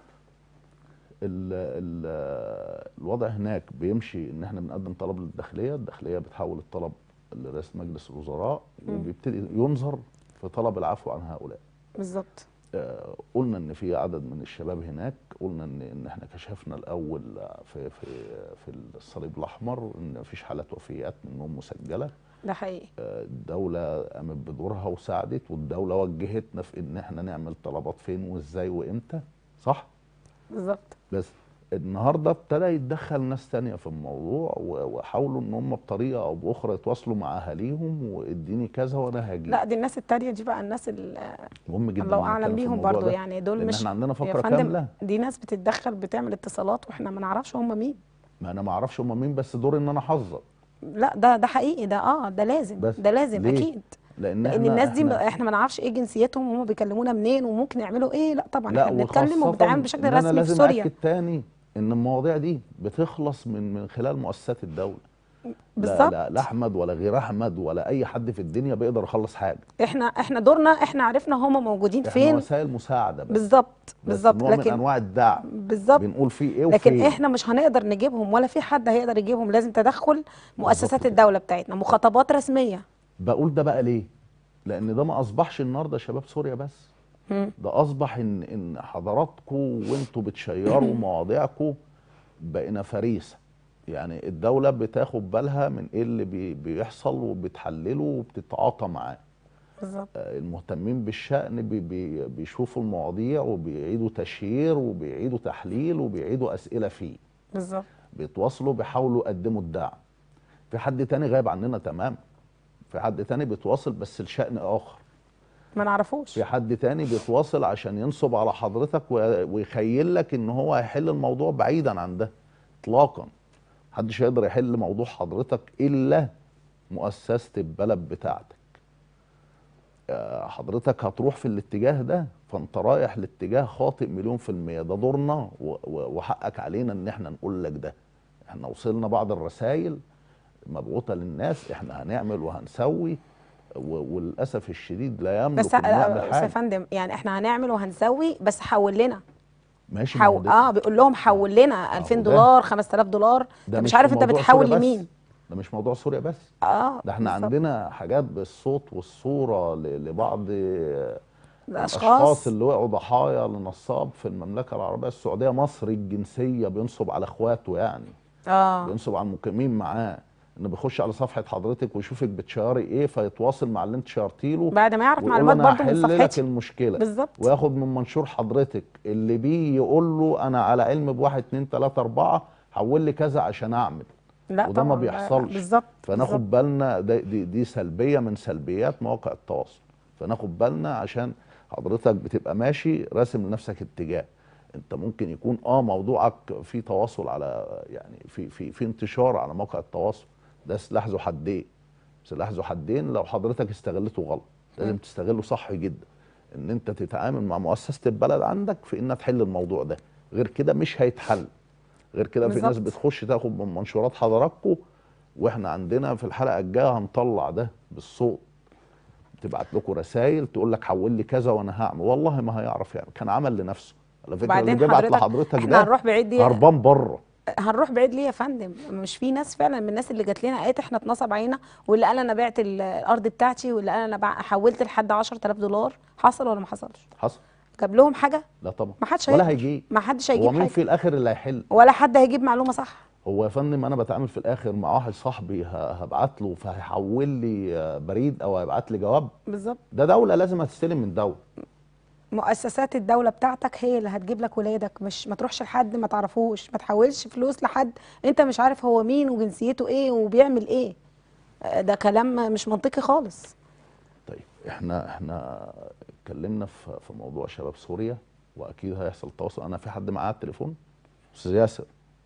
ال ال الوضع هناك بيمشي ان احنا بنقدم طلب للداخليه، الداخليه بتحول الطلب لرئاسه مجلس الوزراء وبيبتدي ينظر في طلب العفو عن هؤلاء. بالظبط. آه قلنا ان في عدد من الشباب هناك، قلنا ان ان احنا كشفنا الاول في في في الصليب الاحمر ان مفيش حالات وفيات منهم مسجله. ده حقيقي. آه الدوله قامت بدورها وساعدت، والدوله وجهتنا في ان احنا نعمل طلبات فين وازاي وامتى، صح؟ بالظبط. بس النهارده ابتدى يتدخل ناس تانية في الموضوع وحاولوا ان هم بطريقه او باخرى يتواصلوا مع اهاليهم واديني كذا وانا هاجي. لا، دي الناس التانية دي بقى الناس اللي مهم جدا الله اعلم بيهم برضو، يعني دول لأن مش احنا عندنا يا فقره فندم، كامله. دي ناس بتتدخل بتعمل اتصالات واحنا ما نعرفش هم مين. ما انا ما اعرفش هم مين، بس دوري ان انا احذر. لا، ده ده حقيقي، ده اه ده لازم، ده لازم ليه؟ اكيد. لان, لان الناس دي احنا, احنا ما نعرفش ايه جنسيتهم وهم بيكلمونا منين وممكن يعملوا ايه. لا طبعا لا، احنا بنتكلم وبنتعامل بشكل إن رسمي أنا في سوريا. لازم اكد تاني ان المواضيع دي بتخلص من من خلال مؤسسات الدوله. بالظبط. لا لا لا احمد ولا غير احمد ولا اي حد في الدنيا بيقدر يخلص حاجه. احنا احنا دورنا، احنا عرفنا هم موجودين احنا فين. احنا وسائل مساعده بس. بالظبط بالظبط. نوع لكن من انواع الدعم. بالظبط. بنقول فيه ايه لكن وفين. احنا مش هنقدر نجيبهم ولا في حد هيقدر يجيبهم، لازم تدخل مؤسسات الدوله بتاعتنا، مخاطبات رسميه. بقول ده بقى ليه؟ لان ده ما اصبحش النهارده شباب سوريا بس. مم. ده اصبح ان ان حضراتكم وانتوا بتشيروا مواضيعكم بقينا فريسه. يعني الدوله بتاخد بالها من ايه اللي بي بيحصل وبتحلله وبتتعاطى معاه. بالظبط. المهتمين بالشأن بي بي بيشوفوا المواضيع وبيعيدوا تشهير وبيعيدوا تحليل وبيعيدوا اسئله فيه. بالظبط. بيتواصلوا بيحاولوا يقدموا الدعم. في حد تاني غايب عننا تمام. في حد تاني بيتواصل بس لشأن آخر. ما نعرفوش. في حد تاني بيتواصل عشان ينصب على حضرتك ويخيل لك ان هو هيحل الموضوع بعيدا عن ده اطلاقا. محدش هيقدر يحل موضوع حضرتك الا مؤسسة البلد بتاعتك. حضرتك هتروح في الاتجاه ده فانت رايح لاتجاه خاطئ مليون في المية. ده دورنا وحقك علينا ان احنا نقول لك ده. احنا وصلنا بعض الرسائل مبعوثة للناس، احنا هنعمل وهنسوي، وللاسف الشديد لا يملك بس انه يعمل حاجه. بس يا فندم يعني احنا هنعمل وهنسوي، بس حول لنا. ماشي. حو... اه بيقول لهم حول لنا ألفين دولار خمسة آلاف دولار. ده مش عارف انت بتحول لمين. ده مش موضوع سوريا بس. اه ده احنا بالزبط. عندنا حاجات بالصوت والصوره لبعض الاشخاص اللي وقعوا ضحايا لنصاب في المملكه العربيه السعوديه، مصري الجنسيه بينصب على اخواته، يعني اه بينصب على المقيمين معاه، انه بيخش على صفحه حضرتك ويشوفك بتشيري ايه فيتواصل مع اللي انت شيرتي له بعد ما يعرف معلومات برضه من صفحتي لك المشكله بالظبط، وياخد من منشور حضرتك اللي بيه يقول له انا على علم بواحد اتنين تلاته اربعه حول لي كذا عشان اعمل. لا وده ما بيحصلش. بالظبط. فناخد بالنا دي, دي, دي سلبيه من سلبيات مواقع التواصل. فناخد بالنا عشان حضرتك بتبقى ماشي راسم لنفسك اتجاه. انت ممكن يكون اه موضوعك في تواصل على يعني في في في انتشار على مواقع التواصل، ده سلاح ذو حدين. سلاح ذو حدين لو حضرتك استغلته غلط، لازم تستغله صح جدا، ان انت تتعامل مع مؤسسه البلد عندك في انها تحل الموضوع ده، غير كده مش هيتحل. غير كده في ناس بتخش تاخد من منشورات حضراتكم، واحنا عندنا في الحلقه الجايه هنطلع ده بالصوت، تبعت لكم رسائل تقول لك حول لي كذا وانا هعمل، والله ما هيعرف يعمل، كان عمل لنفسه. على فكره اللي بيبعت لحضرتك احنا ده هنروح بعيد ليه؟ هربان بره. هنروح بعيد ليه يا فندم؟ مش في ناس فعلا من الناس اللي جات لنا قالت احنا اتنصب علينا، واللي قال انا بعت الارض بتاعتي، واللي قال انا حولت لحد عشرة آلاف دولار، حصل ولا ما حصلش؟ حصل. جاب لهم حاجه؟ لا طبعا، ما حدش ولا هيجيب. ما حدش هيجيب هو مين حاجة. في الاخر اللي هيحل؟ ولا حد هيجيب معلومه صح. هو يا فندم انا بتعامل في الاخر مع واحد صاحبي هبعت له فهيحول لي بريد او هيبعت لي جواب. بالظبط. ده دوله لازم هتستلم من دوله. مؤسسات الدوله بتاعتك هي اللي هتجيب لك ولادك، مش ما تروحش لحد ما تعرفوش، ما تحولش فلوس لحد انت مش عارف هو مين وجنسيته ايه وبيعمل ايه. ده كلام مش منطقي خالص. طيب احنا احنا اتكلمنا في في موضوع شباب سوريا، واكيد هيحصل تواصل. انا في حد معاه على التليفون؟ استاذ ياسر،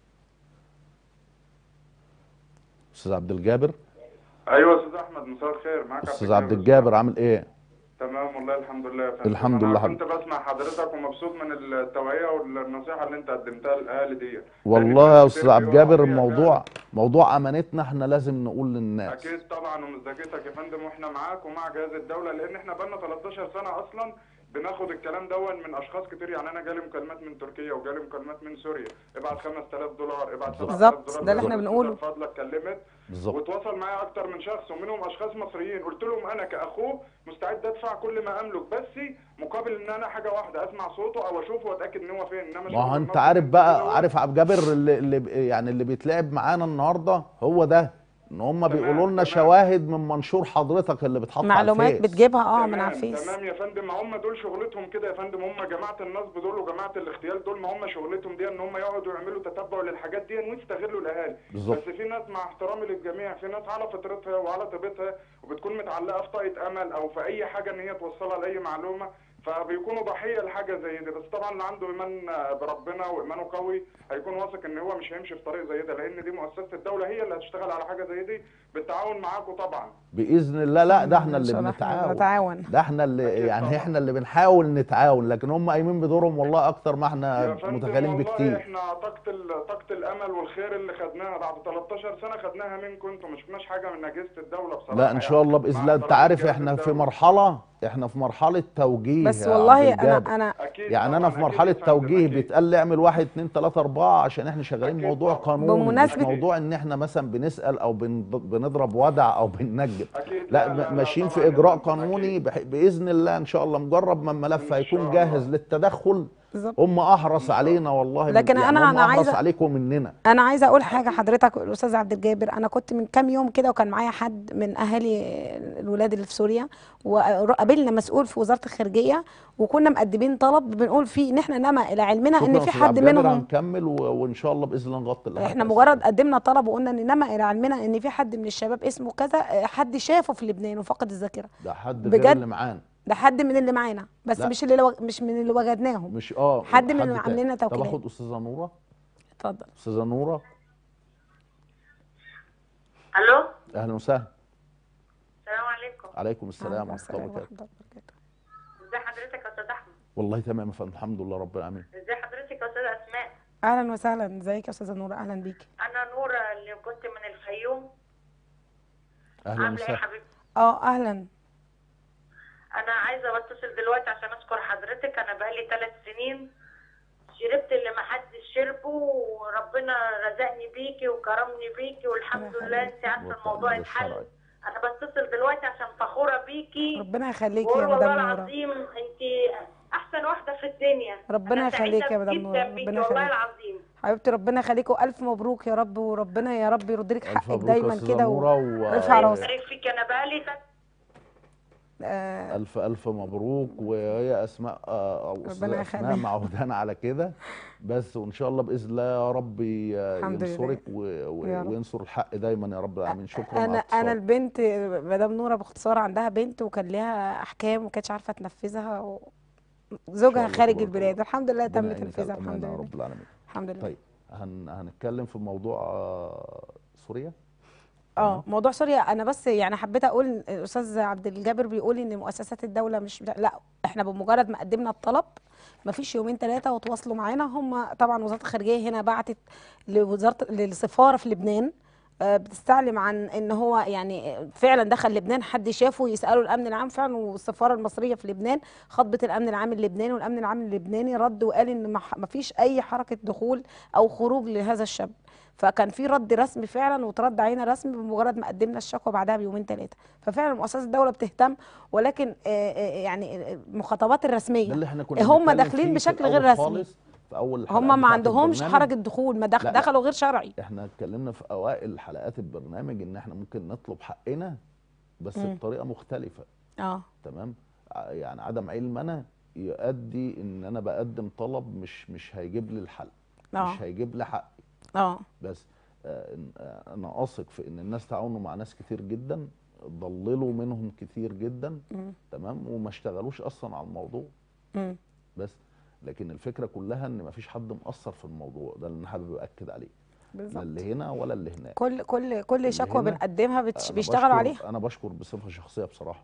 استاذ عبد الجابر. ايوه استاذ احمد، مساء الخير. معاك استاذ عبد الجابر، عامل ايه؟ تمام والله الحمد لله يا فندم. الحمد لله. انا كنت بسمع حضرتك ومبسوط من التوعيه والنصيحه اللي انت قدمتها للاهالي دي. والله يا استاذ عبد الجابر الموضوع موضوع امانتنا، احنا لازم نقول للناس. اكيد طبعا، ومصداقيتك يا فندم، واحنا معاك ومع جهاز الدوله، لان احنا بقالنا تلتاشر سنه اصلا بناخد الكلام دون من اشخاص كتير. يعني انا جالي مكالمات من تركيا وجالي مكالمات من سوريا، ابعت خمسة آلاف دولار، ابعت سبعة آلاف دولار. ده اللي احنا بنقوله. فضلك كلمت بالظبط، وتواصل معايا اكتر من شخص، ومنهم اشخاص مصريين. قلت لهم انا كاخوه مستعد ادفع كل ما املك، بس مقابل ان انا حاجه واحده، اسمع صوته او اشوفه واتاكد ان هو فين. انما ما هو انت عارف بقى، عارف عبد الجابر اللي, اللي يعني اللي بيتلعب معانا النهارده هو ده، ان هم بيقولوا لنا شواهد من منشور حضرتك اللي بتحط معلومات على الفيس، بتجيبها اه من على الفيس. تمام يا فندم، ما هم دول شغلتهم كده يا فندم. هم جماعه النصب دول وجماعه الاغتيال دول، ما هم شغلتهم دي ان هم يقعدوا يعملوا تتبع للحاجات دي ويستغلوا الاهالي. بالظبط. بس في ناس مع احترامي للجميع، في ناس على فطرتها وعلى طيبتها وبتكون متعلقه في طاقه امل او في اي حاجه ان هي توصلها لاي معلومه، فبيكونوا ضحيه لحاجه زي دي. بس طبعا اللي عنده ايمان بربنا وايمانه قوي هيكون واثق ان هو مش هيمشي في طريق زي ده، لان دي مؤسسه الدوله هي اللي هتشتغل على حاجه زي دي بالتعاون معاكم طبعا باذن الله. لا ده احنا اللي بنتعاون، نتعاون. ده احنا اللي يعني طبعا. احنا اللي بنحاول نتعاون، لكن هم قايمين بدورهم والله اكتر ما احنا متخيلين بكتير. احنا طاقه طاقه الامل والخير اللي خدناها بعد تلتاشر سنه خدناها منكم انتم، ما شفناش حاجه من اجهزه الدوله بصراحه. لا ان شاء الله باذن الله. انت عارف احنا في مرحله احنا في مرحله توجيه، بس والله انا انا يعني انا في مرحله توجيه بيتقال لي اعمل واحد اتنين تلاته اربعه، عشان احنا شغالين موضوع قانوني، مش موضوع ان احنا مثلا بنسال او بنضرب ودع او بننجم. لا, لا ماشيين في اجراء قانوني باذن الله. ان شاء الله مجرد ما الملف هيكون جاهز للتدخل بالزبط. هم احرص علينا والله، لكن يعني انا هم انا احرص عايزه عليكم مننا. انا عايزه اقول حاجه حضرتك الاستاذ عبد الجابر. انا كنت من كام يوم كده وكان معايا حد من اهالي الولاد اللي في سوريا، وقابلنا مسؤول في وزاره الخارجيه، وكنا مقدمين طلب بنقول فيه ان احنا نما الى علمنا ان في حد منهم. هنكمل وان شاء الله باذن الله نغطي. احنا مجرد قدمنا طلب وقلنا ان نما الى علمنا ان في حد من الشباب اسمه كذا، حد شافه في لبنان وفقد الذاكره. ده حد غير اللي معانا، ده حد من اللي معانا، بس لا. مش اللي لو... مش من اللي وجدناهم، مش اه حد من اللي عاملين لنا توكيلات. طب اخد استاذه نوره. اتفضل استاذه نوره. الو، اهلا وسهلا. السلام عليكم. عليكم السلام ورحمه الله وبركاته. ازي حضرتك يا استاذ احمد؟ والله تمام يا فندم، الحمد لله رب العالمين. ازي حضرتك يا استاذه اسماء؟ اهلا وسهلا، ازيك يا استاذه نوره؟ اهلا بيكي. انا نوره اللي كنت من الفيوم. اهلا وسهلا. يا حبيبتي؟ اه اهلا. انا عايزه بتصل دلوقتي عشان اشكر حضرتك. انا بقالي ثلاث سنين شربت اللي ما حدش شربه، وربنا رزقني بيكي وكرمني بيكي والحمد لله. انت عارفه الموضوع اتحل. انا بتصل دلوقتي عشان فخوره بيكي. ربنا يخليكي يا مدام نوره. والله العظيم انت احسن واحده في الدنيا. ربنا يخليكي يا مدام نوره. ربنا يخليكي والله العظيم حبيبتي. ربنا يخليكي والف مبروك يا رب، وربنا يا رب يرد لك حقك دايما كده و... ويرفع راسك. فيك. انا بقالي آه الف الف مبروك. وهي اسماء آه، او ربنا اسماء يخليها. معودان على كده بس، وان شاء الله باذن الله يا رب ي- الحمد لله. ينصرك و- يا و- رب. وينصر الحق دايما يا رب العالمين. شكرا على انا انا اتصالك. البنت مدام نوره باختصار عندها بنت وكان ليها احكام وما كانتش عارفه تنفذها، ان شاء وزوجها الله خارج تبارك البلاد، الله. الحمد لله ربنا تم يعينك على تنفيذها الحمد الامانه يا لله. رب العالمين. الحمد لله. طيب هن هنتكلم في موضوع آه، سوريا. اه تمام. موضوع سوريا، انا بس يعني حبيت اقول الاستاذ عبد الجابر بيقول ان مؤسسات الدوله مش بتاع، لا احنا بمجرد ما قدمنا الطلب ما فيش يومين ثلاثه وتواصلوا معانا. هم طبعا وزاره الخارجيه هنا بعتت لوزاره للسفاره في لبنان، آه، بتستعلم عن ان هو يعني فعلا دخل لبنان، حد شافه يساله الامن العام فعلا، والسفاره المصريه في لبنان خاطبت الامن العام اللبناني، والامن العام اللبناني رد وقال ان ما فيش اي حركه دخول او خروج لهذا الشاب. فكان في رد رسمي فعلا وترد علينا رسمي بمجرد ما قدمنا الشكوى بعدها بيومين ثلاثه. ففعلا مؤسسات الدوله بتهتم، ولكن آه، آه، يعني المخاطبات ده الرسميه اللي احنا كنا هم بنتكلم داخلين فيه في بشكل غير الأول رسمي، خالص، في اول الحلقات هم ما بتاعت عندهمش البرنامج. حركه دخول، ما دخ- لا لا. دخلوا غير شرعي. احنا اتكلمنا في اوائل حلقات البرنامج ان احنا ممكن نطلب حقنا بس مم. بطريقه مختلفه. اه تمام. ع- يعني عدم علمنا يؤدي ان انا بقدم طلب مش مش هيجيب لي الحل، اه مش هيجيب لي حقي. اه بس آه، إن- آه، انا اثق في ان الناس تعاونوا مع ناس كتير جدا، ضللوا منهم كتير جدا. مم. تمام. وما اشتغلوش اصلا على الموضوع. مم. بس لكن الفكره كلها ان مفيش حد مقصر في الموضوع ده اللي انا حابب اكد عليه. لا بالظبط. اللي هنا ولا اللي هناك. كل كل كل اللي شكوى هنا بنقدمها بتش... أنا بيشتغلوا بشكر- عليها. انا بشكر بصفه شخصيه بصراحه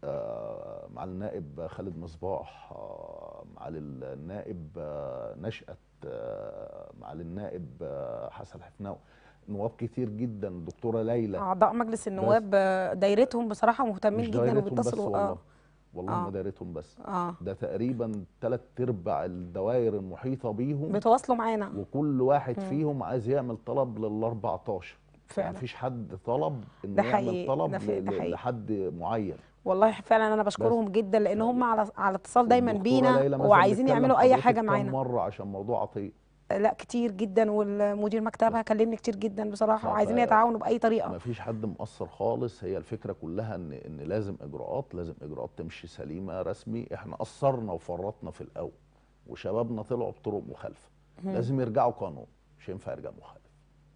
آه، مع النائب خالد مصباح، آه، مع النائب آه، نشأت، آه، مع النائب آه، حسن حفناوي، نواب كتير جدا، دكتوره ليلى. اعضاء مجلس النواب آه، دايرتهم بصراحه مهتمين مش جدا دايرتهم بس وبيتصلوا. والله، اه والله آه. ما دايرتهم بس، اه ده تقريبا ثلاث ارباع الدوائر المحيطه بيهم، بيتواصلوا معانا وكل واحد مم. فيهم عايز يعمل طلب لل أربعتاشر. يعني فعلا. مفيش حد طلب انه ده يعمل حقيقي، طلب ده في- ل- ده ل- حقيقي. لحد معين. والله فعلا انا بشكرهم جدا لان هم على على اتصال دايما والدكتورة بينا ليلى مثلا وعايزين بتكلم يعملوا اي حضرتك حاجه كام معانا. مره عشان موضوع عطيه. لا كتير جدا، والمدير مكتبها كلمني كتير جدا بصراحه، ف- وعايزين ف- يتعاونوا باي طريقه. مفيش حد مقصر خالص. هي الفكره كلها ان ان لازم اجراءات، لازم اجراءات تمشي سليمه رسمي. احنا قصرنا وفرطنا في الاول وشبابنا طلعوا بطرق مخالفه. لازم يرجعوا قانون، مش هينفع يرجع مخالف.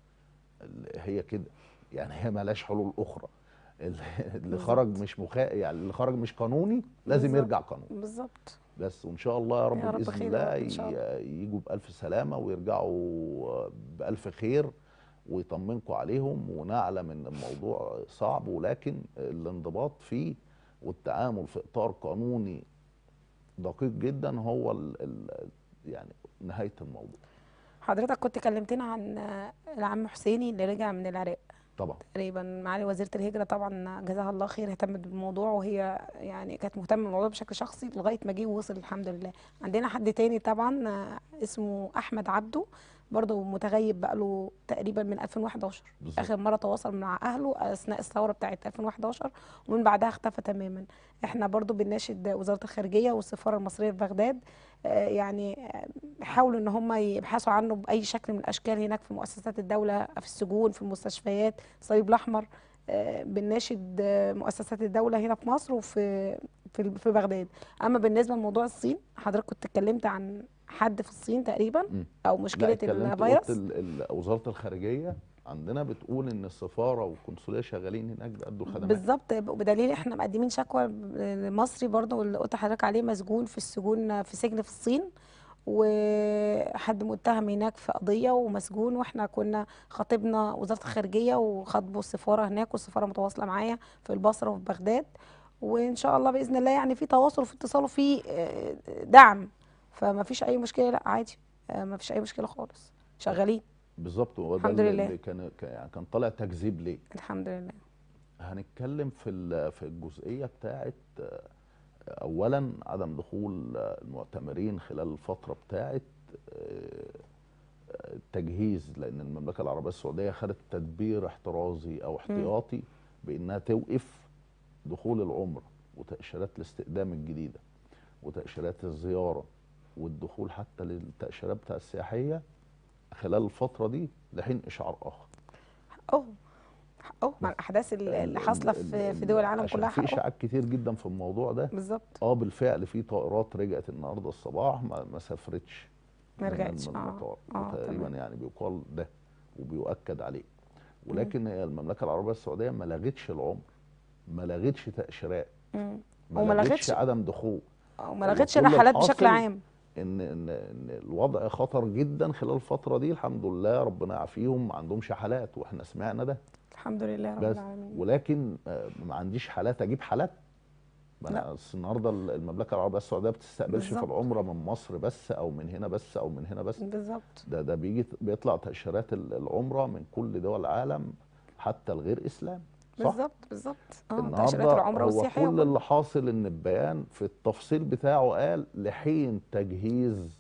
ال- هي كده يعني، هي مالهاش حلول اخرى. اللي اللي خرج مش مخا... يعني اللي خرج مش قانوني لازم بالظبط. يرجع قانون. بالظبط. بس وان شاء الله يا رب يا رب باذن خير يا الله رب إن شاء الله. ي- يجوا بالف سلامه ويرجعوا بالف خير ويطمنكم عليهم. ونعلم ان الموضوع صعب، ولكن الانضباط فيه والتعامل في اطار قانوني دقيق جدا هو ال ال يعني نهايه الموضوع. حضرتك كنت كلمتنا عن العم حسيني اللي رجع من العراق طبعا تقريبا، معالي وزيره الهجره طبعا جزاها الله خير اهتمت بالموضوع، وهي يعني كانت مهتمه بالموضوع بشكل شخصي لغايه ما جه ووصل الحمد لله. عندنا حد تاني طبعا اسمه احمد عبده، برضه متغيب بقاله تقريبا من ألفين وحداشر. بالظبط. اخر مره تواصل مع اهله اثناء الثوره بتاعه ألفين وحداشر، ومن بعدها اختفى تماما. احنا برضه بنناشد وزاره الخارجيه والسفاره المصريه في بغداد، آه، يعني آه، حاولوا ان هم يبحثوا عنه باي شكل من الاشكال هناك في مؤسسات الدوله، في السجون، في المستشفيات، الصليب الاحمر. آه، بنناشد آه، مؤسسات الدوله هنا في مصر وفي في في بغداد. اما بالنسبه لموضوع الصين، حضرتك كنت اتكلمت عن حد في الصين تقريبا مم. او لا مشكله اتكلمت، قلت الفيروس. ال- ال- وزاره الخارجيه عندنا بتقول ان السفاره والقنصليه شغالين هناك بيأدوا الخدمات. بالظبط، بدليل احنا مقدمين شكوى لمصري برضو اللي قلت لحضرتك عليه مسجون في السجون في سجن في الصين، وحد متهم هناك في قضيه ومسجون، واحنا كنا خاطبنا وزاره الخارجيه وخاطبوا السفاره هناك، والسفاره متواصله معايا في البصره وفي بغداد، وان شاء الله باذن الله يعني في تواصل وفي اتصال وفي آه، دعم، فما فيش اي مشكله. لا عادي، آه، ما فيش اي مشكله خالص، شغالين بالظبط. هو ده الحمد اللي لله. اللي كان كان- يعني كان طالع تكذيب ليه. الحمد لله. هنتكلم في ال- في الجزئيه بتاعت آه، اولا عدم دخول آه، المعتمرين خلال الفتره بتاعت آه، التجهيز، لان المملكه العربيه السعوديه خدت تدبير احترازي او احتياطي بانها توقف دخول العمره وتاشيرات الاستقدام الجديده وتاشيرات الزياره والدخول حتى للتاشيرات بتاع السياحيه خلال الفتره دي لحين اشعار اخر. اه اه مع الاحداث اللي اللي حاصله في في دول العالم عشان كلها في حقه. اشاعات كتير جدا في الموضوع ده. بالظبط. اه بالفعل في طائرات رجعت النهارده الصباح ما, ما سافرتش ما من رجعتش. من اه المطار، اه وتقريبا تمام. يعني بيقال ده وبيؤكد عليه. ولكن هي المملكه العربيه السعوديه ما لغتش العمر، ما لغتش تاشيرات، مم. ما وما لغتش لغتش عدم دخول. وما هو لغتش كل الرحلات بشكل الحاصل عام. ان ان ان الوضع خطر جدا خلال الفتره دي. الحمد لله ربنا يعافيهم، ما عندهمش حالات واحنا سمعنا ده. الحمد لله رب بس العالمين. ولكن آه، ما عنديش حالات اجيب حالات. ما لا. انا أصل النهارده المملكه العربيه السعوديه ما بتستقبلش في بالظبط. العمره من مصر بس او من هنا بس او من هنا بس. بالظبط. ده ده بيجي بيطلع تاشيرات ال- العمره من كل دول العالم حتى الغير اسلام. صح؟ بالظبط بالظبط. اه تاشيرات النهارده العمره هو والسياحيه كل وكله. اللي حاصل ان البيان في التفصيل بتاعه قال لحين تجهيز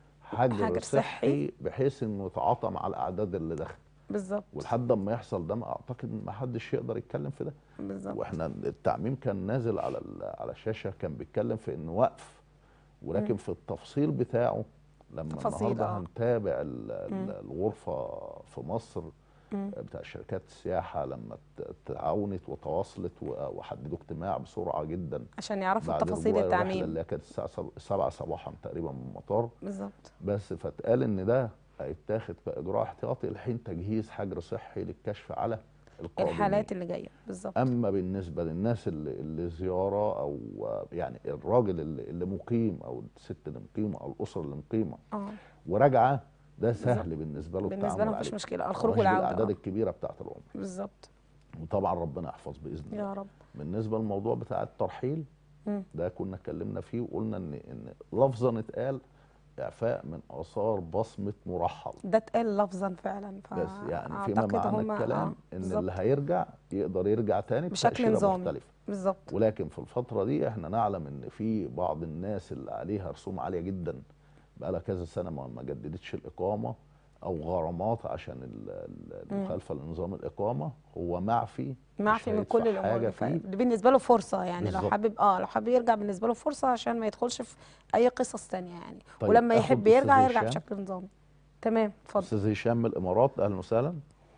حجر حجر صحي. صحي بحيث انه يتعاطى مع الاعداد اللي دخلت. بالظبط. ولحد ما يحصل ده ما اعتقد ما حدش يقدر يتكلم في ده. بالظبط. واحنا التعميم كان نازل على ال- على الشاشه كان بيتكلم في انه وقف، ولكن مم. في التفصيل بتاعه لما تفاصيل النهارده اه. هنتابع ال- ال- مم. الغرفه في مصر مم. بتاع شركات السياحه لما ت- تعاونت وتواصلت و- وحددوا اجتماع بسرعه جدا عشان يعرفوا بعد تفاصيل رجوع الرحله التعميم. اللي هي كانت الساعه سب- سبعة صباحا تقريبا من المطار. بالظبط. بس فاتقال ان ده هيتاخد كاجراء احتياطي لحين تجهيز حجر صحي للكشف على القادمين. الحالات اللي جايه. بالظبط. اما بالنسبه للناس اللي, اللي زياره او يعني الراجل اللي, اللي مقيم او الست اللي مقيمه او الاسره اللي مقيمه اه وراجعه، ده سهل بالظبط. بالنسبه له بالنسبه التعامل لهم مفيش عليه. مشكله، الخروج مش والعوده. بالاعداد اه الكبيره بتاعه العمر. بالظبط. وطبعا ربنا يحفظ باذن الله. يا رب. بالنسبه للموضوع بتاع الترحيل، مم. ده كنا اتكلمنا فيه وقلنا ان ان لفظا اتقال اعفاء من اثار بصمه مرحل. ده اتقال لفظا فعلا. بس يعني فيما فاعتقد معنى هم الكلام اه ان بالظبط. اللي هيرجع يقدر يرجع تاني بشكل بتأشيرة نظامي. مختلفه. بالظبط. ولكن في الفتره دي احنا نعلم ان في بعض الناس اللي عليها رسوم عاليه جدا بقى لها كذا سنه ما ما جددتش الاقامه او غرامات عشان ال- ال- المخالفه لنظام الاقامه، هو معفي معفي مش من كل هيدفع الامور حاجه دي. فيه. ف- بالنسبه له فرصه يعني. لو بالظبط. حابب اه لو حابب يرجع بالنسبه له فرصه عشان ما يدخلش في اي قصص تانية يعني. طيب ولما آخد يحب أستاذ يرجع يرجع هشام. بشكل نظامي. تمام اتفضل. استاذ هشام من الامارات، اهلا وسهلا.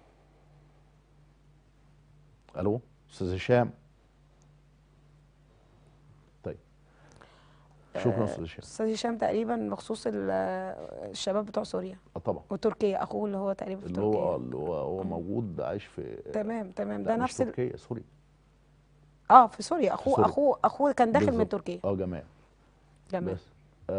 الو استاذ هشام. طيب شكرا استاذ هشام. استاذ هشام تقريبا بخصوص ال- الشباب بتوع سوريا اه طبعا وتركيا، اخوه اللي هو تقريبا في اللي هو اه تركيا. اللي هو هو موجود عايش في تمام تمام. لا ده مش نفس ال... تركيا، سوري. اه في سوريا. اخوه سوريا. اخوه اخوه كان داخل من بالظبط. تركيا. اه جماعه. تمام. بس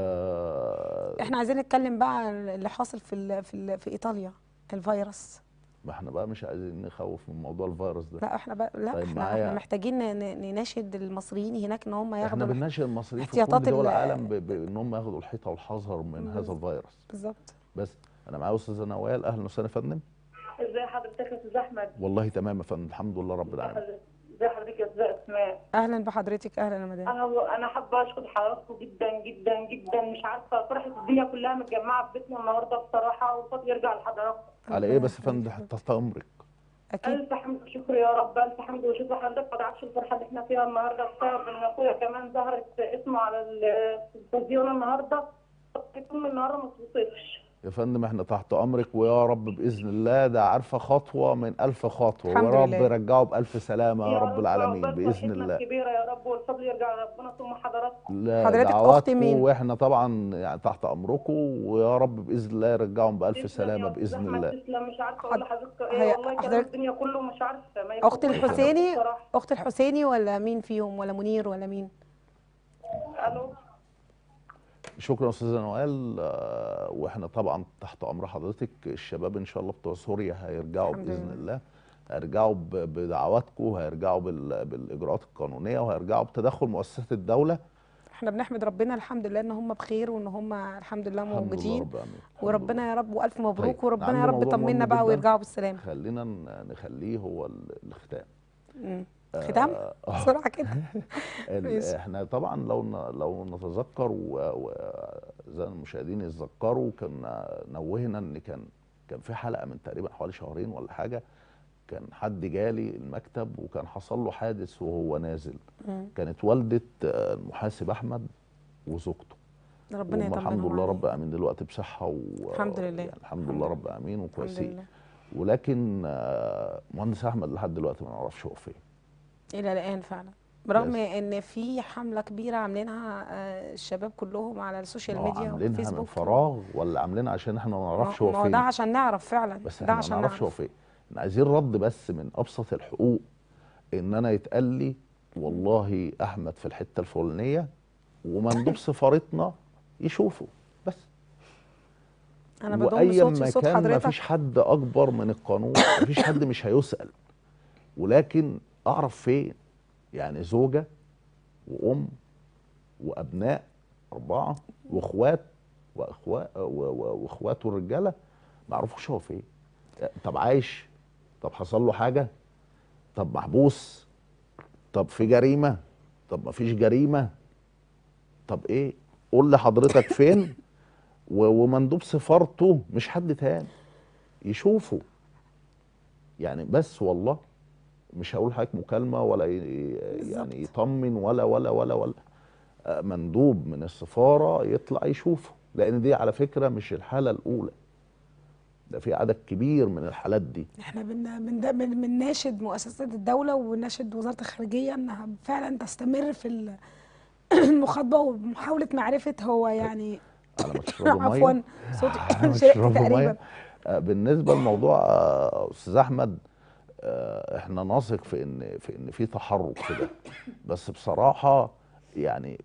آه احنا عايزين نتكلم بقى عن اللي حاصل في ال... في ال... في ايطاليا، الفيروس. ما احنا بقى مش عايزين نخوف من موضوع الفيروس ده. لا احنا بقى لا طيب احنا معايا- احنا محتاجين ن- ن- نناشد المصريين هناك ان هم احنا ياخدوا الح- بنناشد المصريين في احتياطات كل دول ال- العالم ب- بان هم ياخدوا الحيطه والحذر من هذا الفيروس. بالظبط. بس انا معايا استاذه نوال، اهلا وسهلا يا فندم. ازي حضرتك يا استاذ احمد؟ والله تمام يا فندم، الحمد لله رب العالمين. ازي حضرتك يا استاذ اسماء؟ اهلا بحضرتك. اهلا يا مدام. انا انا حابه اشكر حضراتكم جدا جدا جدا. مش عارفه فرحه الدنيا كلها متجمعه في بيتنا النهارده بصراحه، وفضل يرجع لحضراتكم. على ايه بس يا فندم؟ تحت امرك. اكيد. الف حمد وشكر يا رب، الف حمد وشكر. حضرتك ما تعرفش الفرحه اللي احنا فيها النهارده بسبب ان اخويا كمان ظهرت اسمه على التلفزيون النهارده. كل النهارده ما توصفش. يا فندم احنا تحت امرك، ويا رب باذن الله ده عارفه خطوه من الف خطوه، الحمد ويا رب لله. يرجعه بالف سلامه يا رب العالمين عقبال باذن فرحتنا الله. الكبيره يا رب، والفضل يرجع لربنا ثم حضراتكم. لا حضرتك أخت دعواتكم، مين؟ واحنا طبعا يعني تحت امركم، ويا رب باذن الله يرجعهم بالف تسلم سلامه يا أستاذ باذن أحمد، الله. تسلم. مش عارفه اقول لحضرتك هي- ايه، والله كلام حضرتك- الدنيا كله مش عارفه. ما اخت يفوتش الحسيني بصراحة. اخت الحسيني ولا مين فيهم، ولا منير ولا مين؟ الو. شكرا استاذه نوال. آه، واحنا طبعا تحت امر حضرتك. الشباب ان شاء الله بتوع سوريا هيرجعوا الحمد باذن لله. الله، هيرجعوا ب- بدعواتكم، وهيرجعوا بال- بالاجراءات القانونيه، وهيرجعوا بتدخل مؤسسات الدوله. احنا بنحمد ربنا الحمد لله ان هم بخير، وان هم الحمد لله الحمد لله موجودين. رب العالمين. الحمد وربنا لله. يا رب والف مبروك. طيب، وربنا عندي يا رب موضوع مهم يطمنا بقى جداً. ويرجعوا بالسلامه. خلينا ن- نخليه هو ال- الختام. مم. ختام آه، بسرعه كده. ال- ماشي. احنا طبعا لو ن- لو نتذكر وزي المشاهدين يتذكروا، كنا نوهنا ان كان كان في حلقه من تقريبا حوالي شهرين ولا حاجه، كان حد جالي المكتب وكان حصل له حادث وهو نازل. مم. كانت والده آه، المحاسب احمد وزوجته. ربنا وهم يطمنهم الحمد لله عليه. رب العالمين دلوقتي بصحه و... الحمد لله. يعني الحمد الحمد لله لله. رب العالمين الحمد وكويسين. لله. ولكن آه، مهندس احمد لحد دلوقتي ما نعرفش هو فين. الى الان فعلا، برغم بس. ان في حمله كبيره عاملينها آه، الشباب كلهم على السوشيال ما هو ميديا عاملينها من والفيسبوك. فراغ ولا عاملينها عشان احنا ما نعرفش ما هو ما هو فين؟ ده عشان نعرف فعلا، بس ده احنا ما عشان نعرفش هو نعرف. فين. احنا عايزين رد بس من ابسط الحقوق، ان انا يتقال لي والله احمد في الحته الفلانيه ومندوب سفارتنا يشوفه بس. انا بضم وايا صوتي ما لصوت كان ما حضرتك. فيش حد اكبر من القانون، ما فيش حد مش هيسأل، ولكن اعرف فين. يعني زوجه وام وابناء اربعه واخوات واخوات واخواته الرجاله ما يعرفوش هو فين. طب عايش؟ طب حصل له حاجه؟ طب محبوس؟ طب في جريمه؟ طب ما فيش جريمه؟ طب ايه؟ قول لي حضرتك فين، و- ومندوب سفارته مش حد تاني يشوفه. يعني بس والله مش هقول حضرتك مكالمه ولا ي- يعني يطمن ولا ولا ولا ولا آه، مندوب من السفاره يطلع يشوفه، لان دي على فكره مش الحاله الاولى، ده في عدد كبير من الحالات دي. احنا بن بن بن- بنناشد مؤسسات الدوله وناشد وزاره الخارجيه انها فعلا تستمر في ال- المخاطبه ومحاوله معرفه هو يعني. على ما تشربوا عفوا ميه صوتي على ما شرقت تشربوا تقريبا. ميه. آه، بالنسبه لموضوع آه، استاذ احمد، آه، احنا نثق في ان في ان في تحرك في ده، بس بصراحه يعني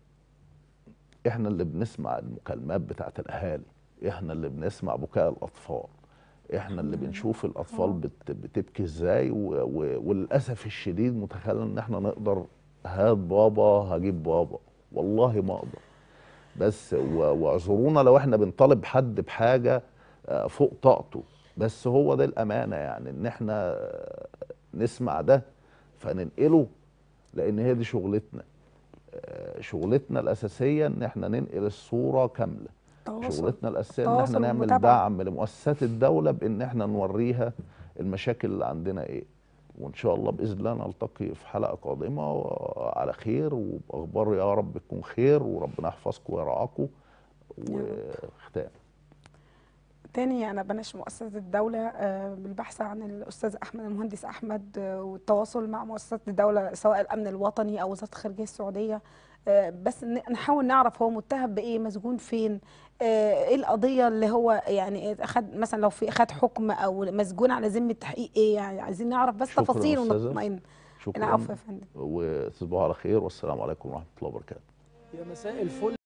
احنا اللي بنسمع المكالمات بتاعت الاهالي، احنا اللي بنسمع بكاء الاطفال، احنا اللي بنشوف الاطفال بت بتبكي ازاي، و- و- وللاسف الشديد متخيل ان احنا نقدر هات بابا هجيب بابا، والله ما اقدر. بس و- واعذرونا لو احنا بنطالب حد بحاجه آه، فوق طاقته، بس هو ده الامانه، يعني ان احنا آه، نسمع ده فننقله، لان هي دي شغلتنا. آه، شغلتنا الاساسيه ان احنا ننقل الصوره كامله. التواصل شغلتنا الاساسيه ان احنا التواصل نعمل والمتابعه. دعم لمؤسسات الدوله، بان احنا نوريها المشاكل اللي عندنا ايه. وان شاء الله باذن الله نلتقي في حلقه قادمه على خير وباخبار يا رب تكون خير، وربنا يحفظكم ويرعاكم. وختام تاني أنا بناشد مؤسسة الدولة آه، بالبحث عن الأستاذ أحمد المهندس أحمد، آه، والتواصل مع مؤسسات الدولة سواء الأمن الوطني أو وزارة الخارجية السعودية، آه، بس ن- نحاول نعرف هو متهم بإيه، مسجون فين، آه، إيه القضية اللي هو يعني أخد مثلا لو في أخد حكم أو مسجون على ذمة تحقيق إيه، يعني عايزين نعرف بس شكرا تفاصيل استاذه، ونطمئن. شكرا، العفو يا فندم. وتصبحوا على خير، والسلام عليكم ورحمه الله وبركاته. يا مساء الفل.